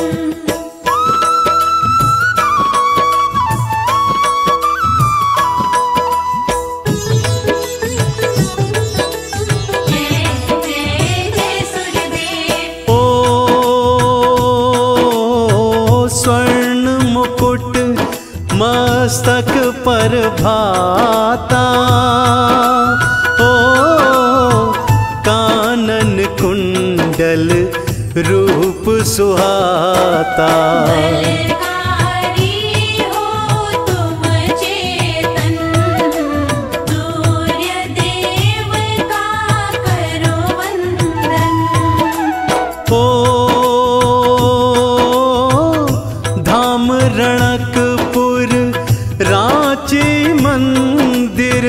जय जय जय सूर्यदेव। ओ स्वर्ण मुकुट मस्तक पर भाता, ओ कानन कुंडल रूप सुहाता। बलकारी हो तुम चेतन, सूर्य देव का करो वंदन। ओ धाम रणकपुर रांची मंदिर,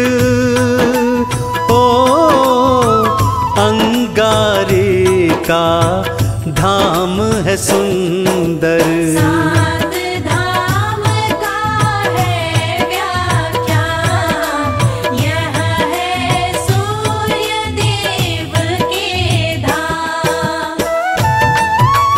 ओ अंगारी का धाम है सुंदर। सात धाम का है व्याख्या, यह है सूर्य देव के धाम।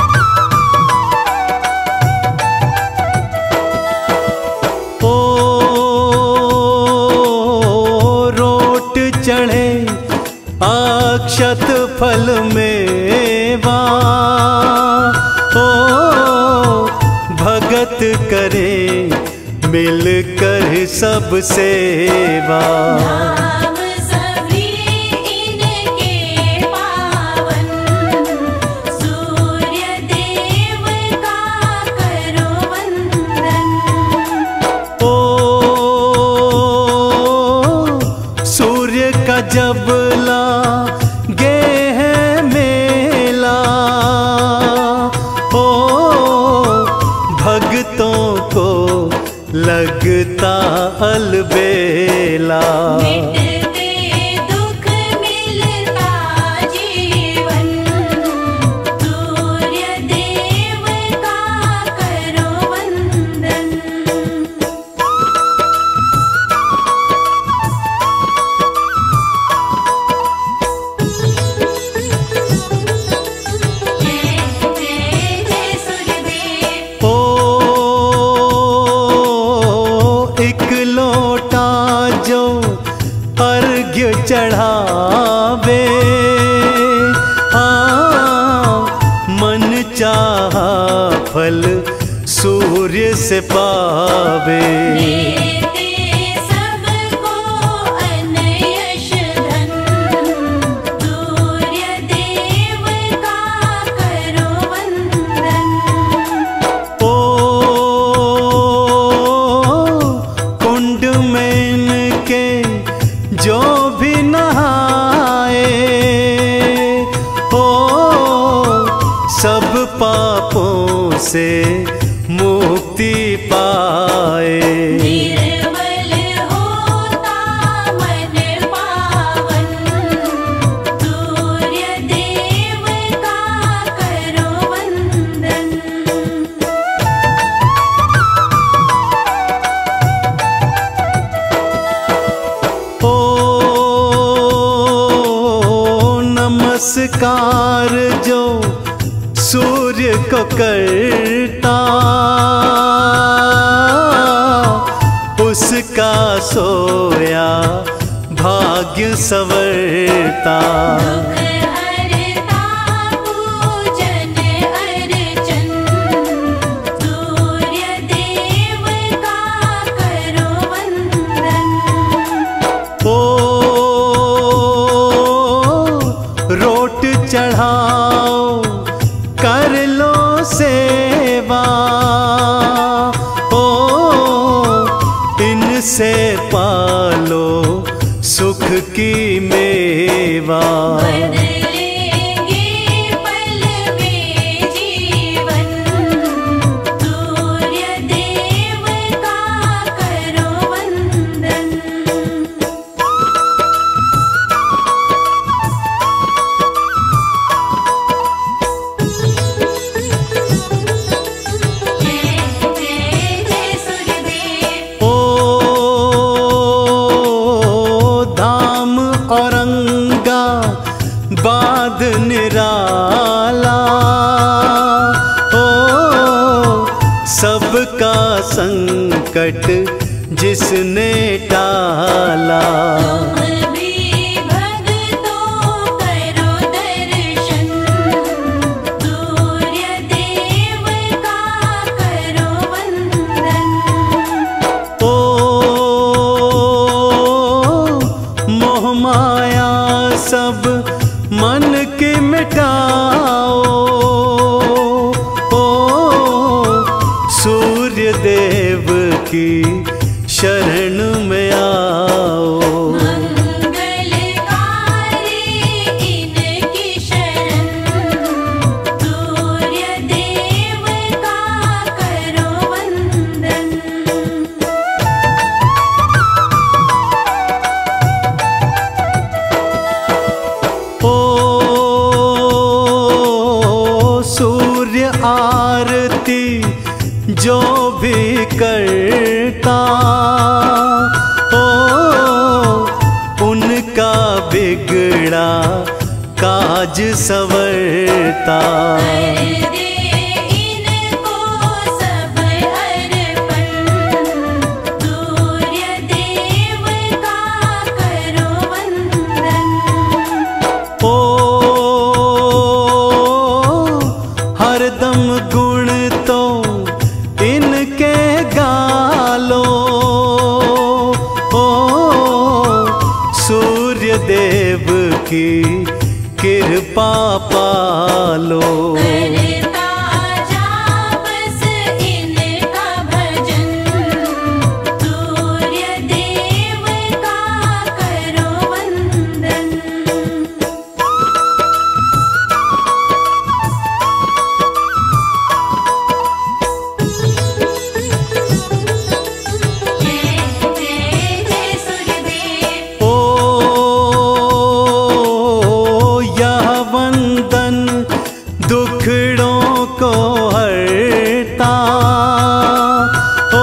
फल मेवा। ओ भगत करे मिलकर सब सेवा। नाम सभी इनके पावन, सूर्य देव का करो वंदन। ओ सूर्य का जब लागे है मेला, ओ भक्तों को लगता अलबेला। मिटते दुख मिलता जीवन, सूर्य देव का करो वंदन। जय जय जय सूर्यदेव। ओ एक लोटा जो अर्घ्य चढ़ावे, आ मन चाहा फल सूर्य से पावे। देते सबको अनयश धन, सूर्य देव का करो वंदन। ओ कुंड में इनके जो भी नहाए, ओ सब पापों से मुक्ति पाए। निर्मल होता मन पावन, सूर्य देव का करो वंदन। ओ नमस्कार जो सूर्य को करता, उसका सोया भाग्य संवरता। हरता पूजन अर्चन, सूर्य देव का करो वंदन। ओ रोट चढ़ाओ कर लो सेवा, ओ इनसे पालो सुख की मेवा। बदलेंगे पल में जीवन, सूर्य देव का करो वंदन। जय जय जय सूर्यदेव। ओ धाम औरंगा बाद निराला, ओ सबका संकट जिसने टाला। तुम भी भक्तों करो दर्शन, सूर्य देव का करो वंदन। ओ मोह माया सब मन के मिटाओ, ओ सूर्य देव की शरण में आओ। मंगलकारी इनकी शरण, सूर्य देव का करो वंदन। ओ सूर्य आरती जो भी करता, ओ उनका बिगड़ा काज संवरता। कर दे इनको सब अर्पण, सूर्य देव का करो वंदन। ओ गुण तो इनके गालो, ओ सूर्य देव की कृपा पालो। करता जा बस इनका भजन, सूर्य देव का करो वंदन। जय जय जय सूर्यदेव। ओ यह वंदन दुखड़ों को हरता, ओ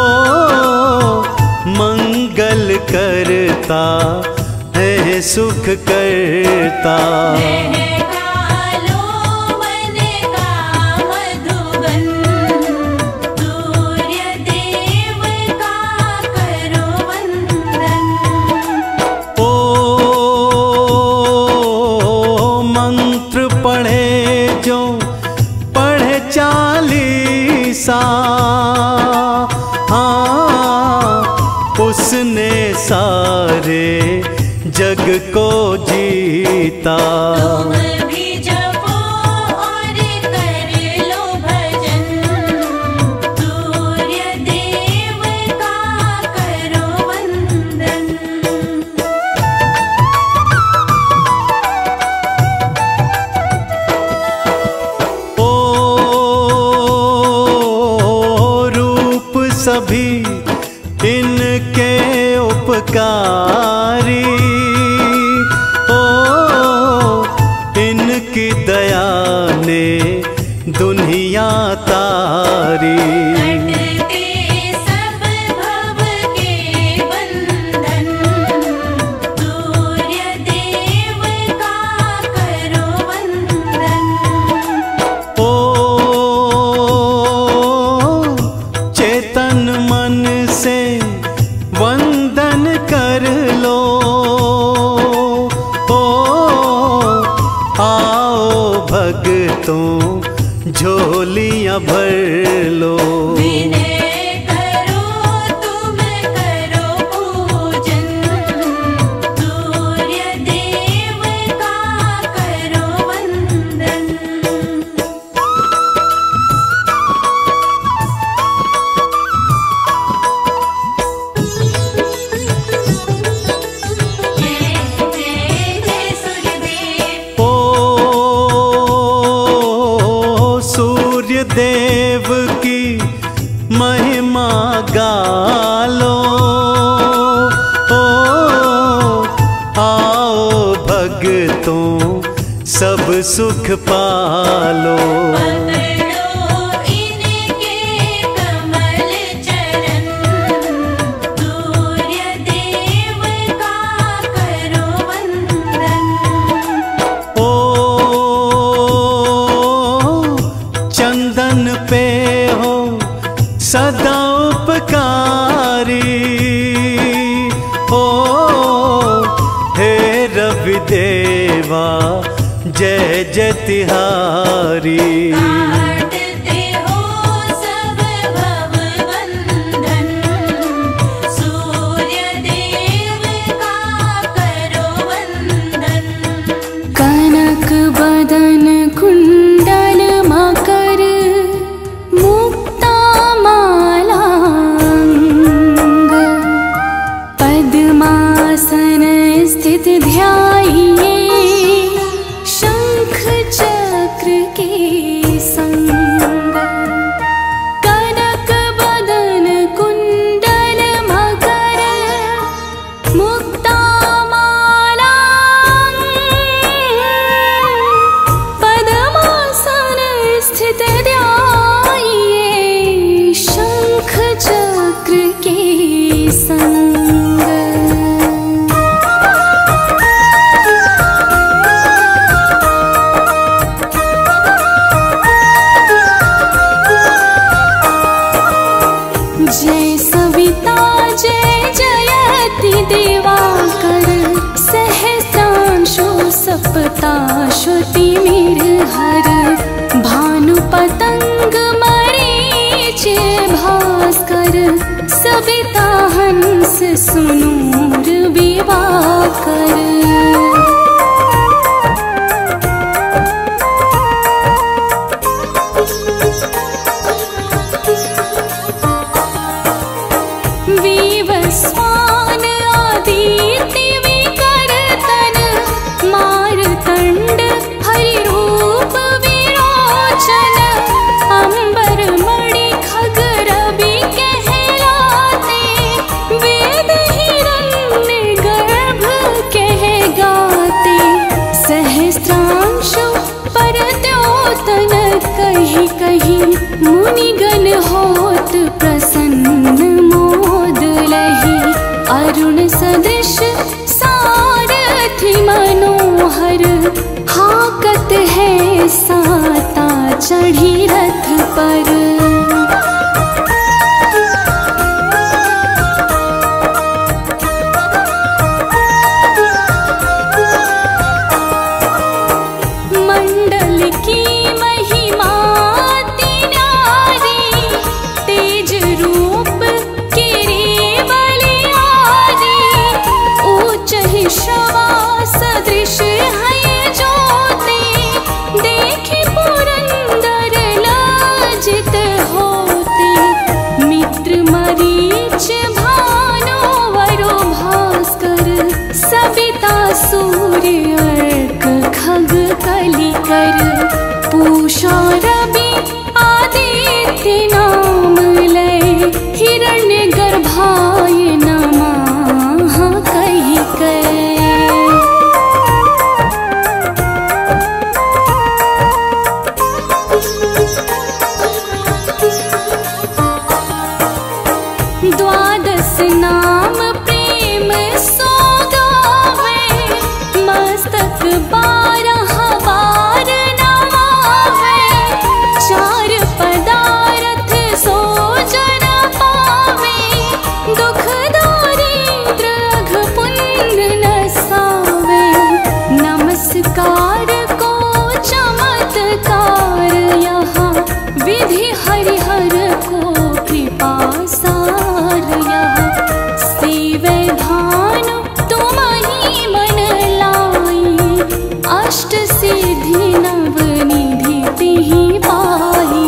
मंगल करता है सुख करता। महकालो मन का मधुबन, सूर्य देव का करो वंदन। ओ मंत्र पढ़े जो पढ़े चालीसा, हाँ उसने सारे जग को जीता। तुम भी जपो और कर लो भजन, सूर्य देव का करो वंदन। ओ रूप सभी इनके उपकारी, ओ इनकी दया ने दुनिया तारी। कटते सब भव के बंधन, सूर्य देव का करो वंदन। ओ चेतन मन से वंदन कर लो, ओ आओ भक्तों झोलियां भर लो। विनय करो तुम करो पूजन, सूर्य देव का करो वंदन। जय जय जय सूर्यदेव। ओ सूर्य देव की महिमा गालो, ओ आओ भक्तों सब सुख पालो। पकड़ो इनके कमल चरण, सूर्य देव का करो वंदन। ओ चंदन पे हो सदा उपकारी, ओ हे रवि देवा जय जय तिहारी। काटते हो सब भव बंधन, सूर्य देव का करो वंदन। कनक बदन कुंडल मकर मुक्ता मालांग, पद्मासन स्थित ध्याइए शंख चक्र के संग। कनक बदन कुंडल मकर मुक्ता मालांग, पद्मासन स्थित ध्याइए शंख चक्र के संग। जय सविता जय जयति दिवाकर, सहस्रांशु सप्ताश्वति मिर हर, भानु पतंग सुनूर विवाह कर। विवस्वान आदित्य विकर्तन मारतंड हरिरूप विरोचन अंबर मणि खग रवि कहलाते वेद हिरण्य गर्भ कह गाते सहस्त्रांशु परद्योतन कहीं कहीं मुनिगण होत प्रसन्न मोद लही अरुण सदृश सारथि मनोहर हाकत है साता चढ़ी रथ पर। मंडल की महिमा अति न्यारी तेज रूप केवलियारी ऊंच ही श्रवा सदृश है ज्योति देखे पुरंदर लाजित होते मित्र मरीच भानु वरो भास्कर सविता सूर्य अर्क खग कली कर पूषा रवि आदित्य नाम लय हिरण्य गर्भाय नमः कही कर। द्वादश नाम प्रेम सो गावे मस्तक बारह बार नवावे चार पदार्थ सो जन पावे दुख दारिद्र अघ पुण्य नसावे नमस्कार को चमत्कार यहाँ विधि हरिहर को कृपा सार यहाँ सेवे भानु तुम ही मन लाई अष्ट सिद्धि नव निधि तिहि पाई।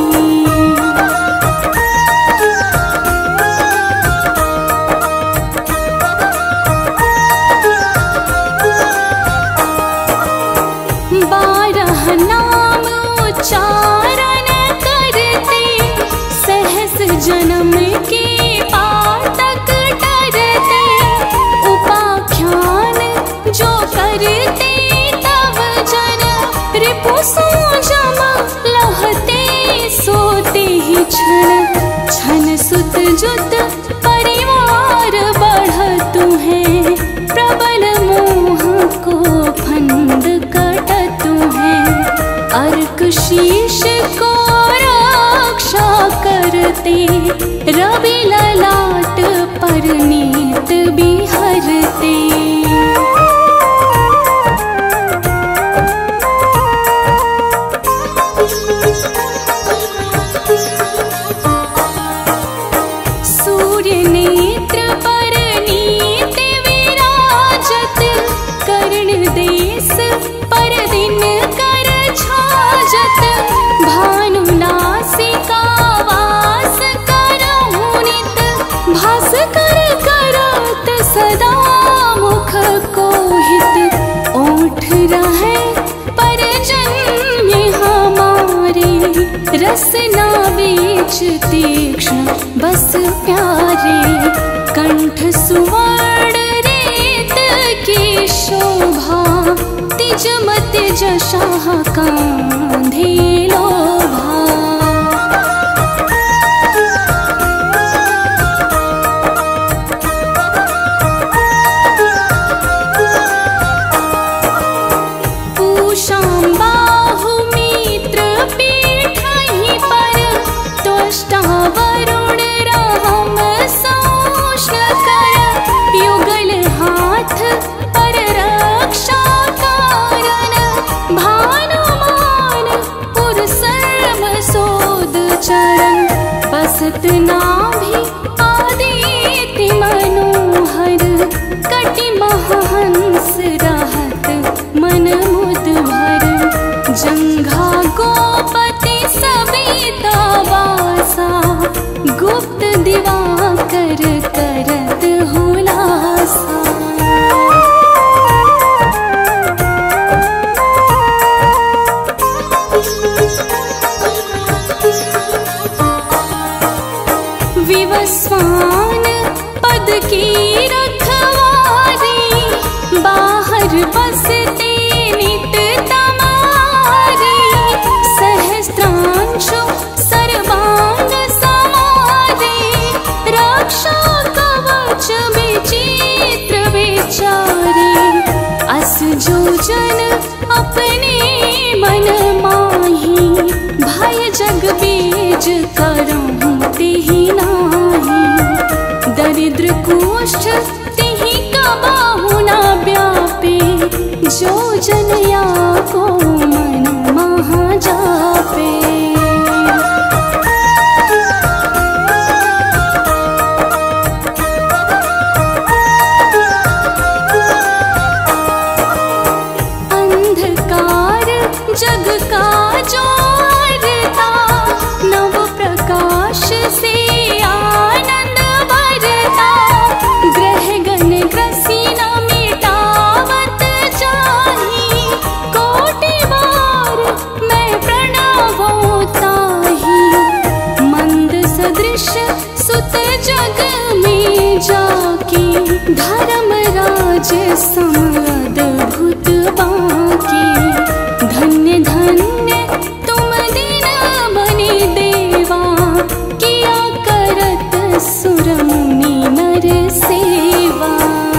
बारह नाम उच्चारण करते सहस जन्म के पातक डरते उपाख्यान जो करते तब जन रिपु सो जम लहते सोते ही क्षण क्षण सुत जुत परिवार बढ़तु है प्रबल मोह को फंद कटतु है अर्क शीश को रक्षा करते रवि ललाट पर नीत बिहरते। सूर्य नेत्र पर नीत विराजत कर्ण देश पर दिन कर छाजत भानु नासिका वास करहु नित भास्कर करत सदा मुख को हित ओठ रहे पर जन्य हमारे रसना बीच तीक्ष्ण बस प्यारे कंठ सुवर्ण रेत की शोभा तिज मत जशा कांधे लोभा। पूषां बाहु मित्र पीठहि पर त्वष्टा वरुण राम सौष्ण कर युगल हाथ पर रक्षा कारण भानुमान पुर सर्व सोद चरण बसत नाभि आदित्य मनोहर दिवाकर करत हुलासा। विवस्वान पद की रखवारी, बाहर बसते नित तमारी। सहस्त्रांशु सर्वांग समारे, रक्षा कवच विचित्र विचारे। अस जो जन अपने मन माही, भय जग बीज करहु तेहि नाही। दरिद्र कुष्ठ तेहि कबाहु न व्यापे, जो जन या को मन महा जापे। अंधकार जग का जो हरता, नव प्रकाश से आनंद भरता। ग्रह गण ग्रसी न मिटावत जाही, कोटि बार मैं प्रणवो ताही। मंद सदृश सुत जग में जाकी, धर्मराज सम अद्भुत बाकी। धन्य धन्य तुम दिन बने देवा, किया करत सुर मुनि नर सेवा।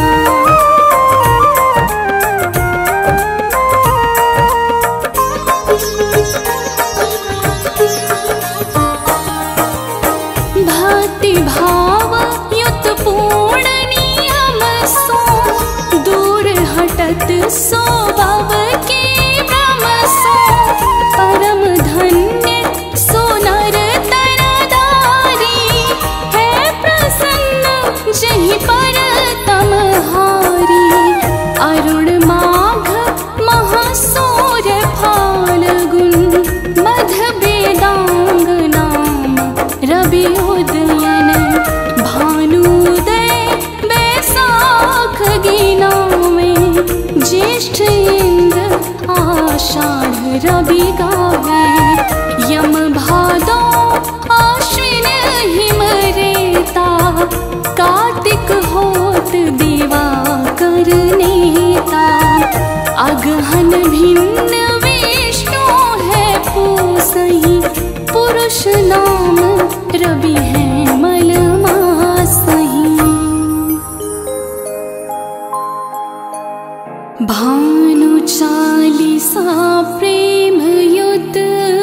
भक्ति भाव युत पूर्ण नियम सो, दूर हटत सो भव के भ्रम सो। परम धन्य सो नर तरधारी, है प्रसन्न जहि पर तम हारी। अरुण माघ महासूर्य फाल्गुन, मध वेदांग नाम रवि उदयन। भानुदय बैसाख गिनावे, ज्येष्ठ इंद्र आषाढ़ रवि गावे। यम भादो आश्विन हिम रेता, कार्तिक होत दिवाकर नेता। अगहन भिन्न विष्णु है पूसही, पुरुष नाम रवि है मल मासही। भानु चालीसा प्रेम युत,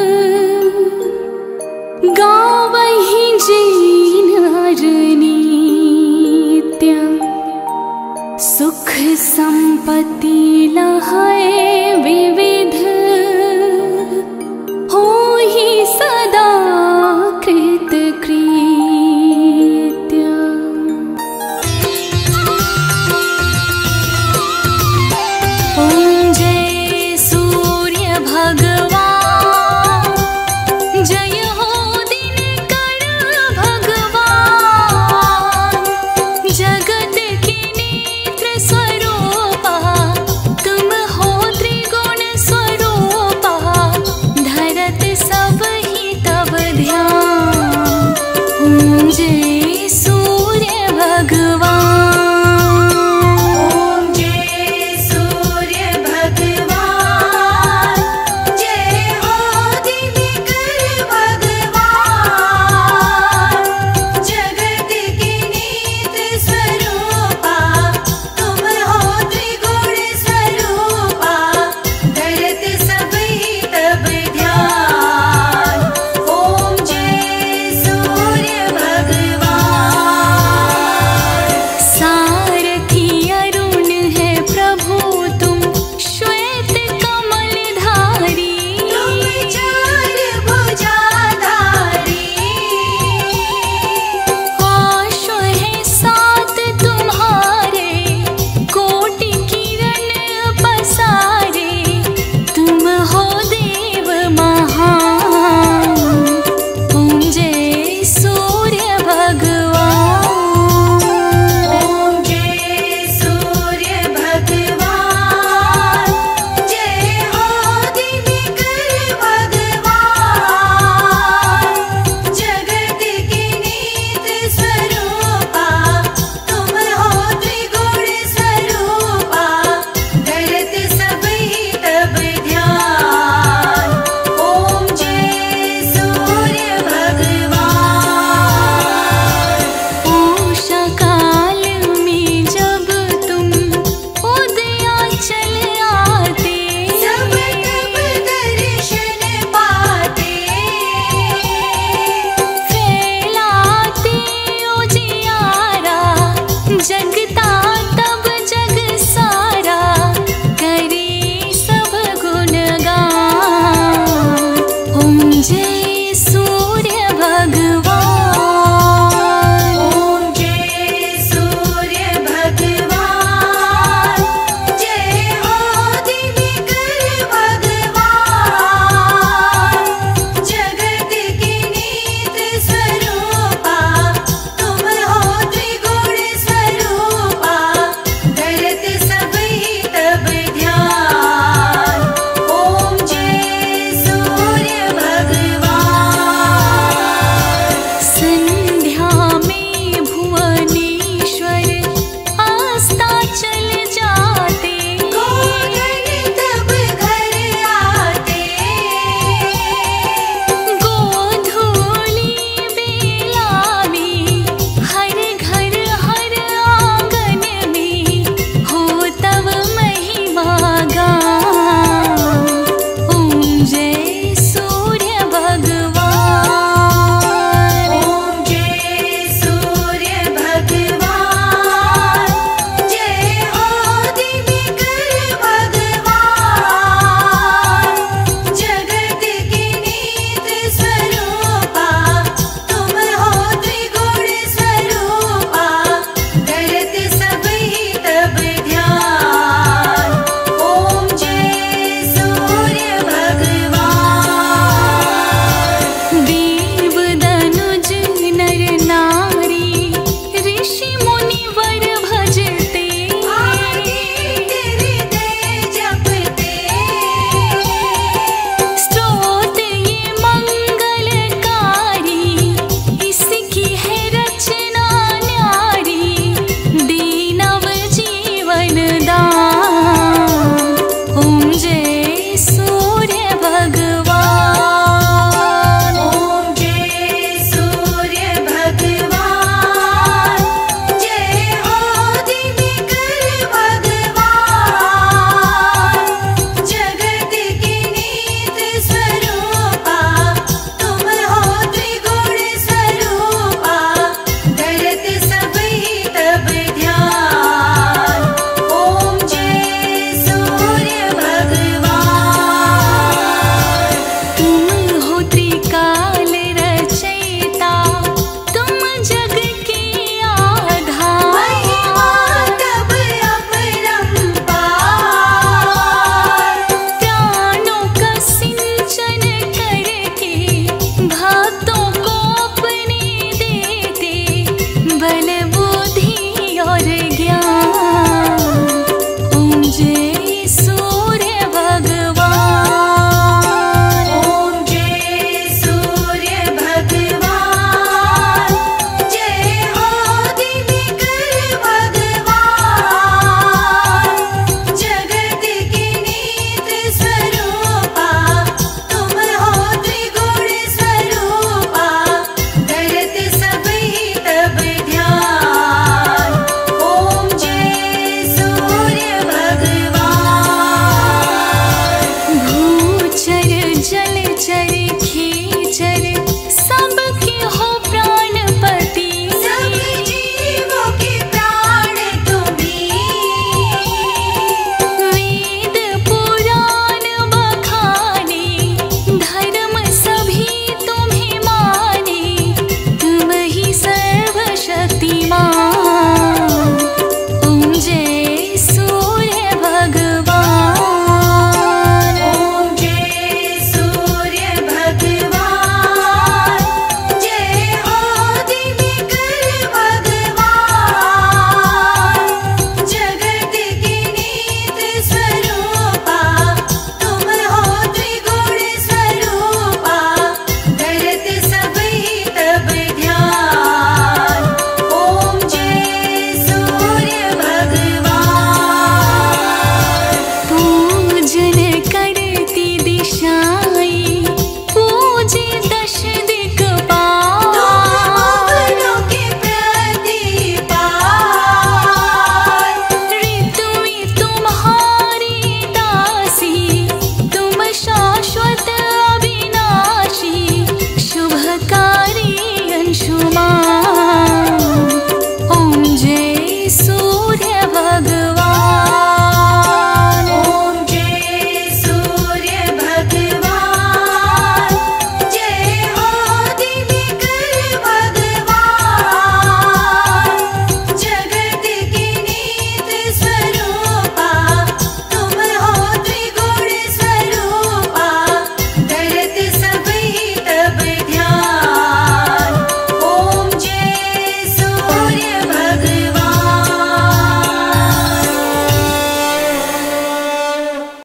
गावहि जिन हर नित्य। सुख संपत्ति लहै विवेक,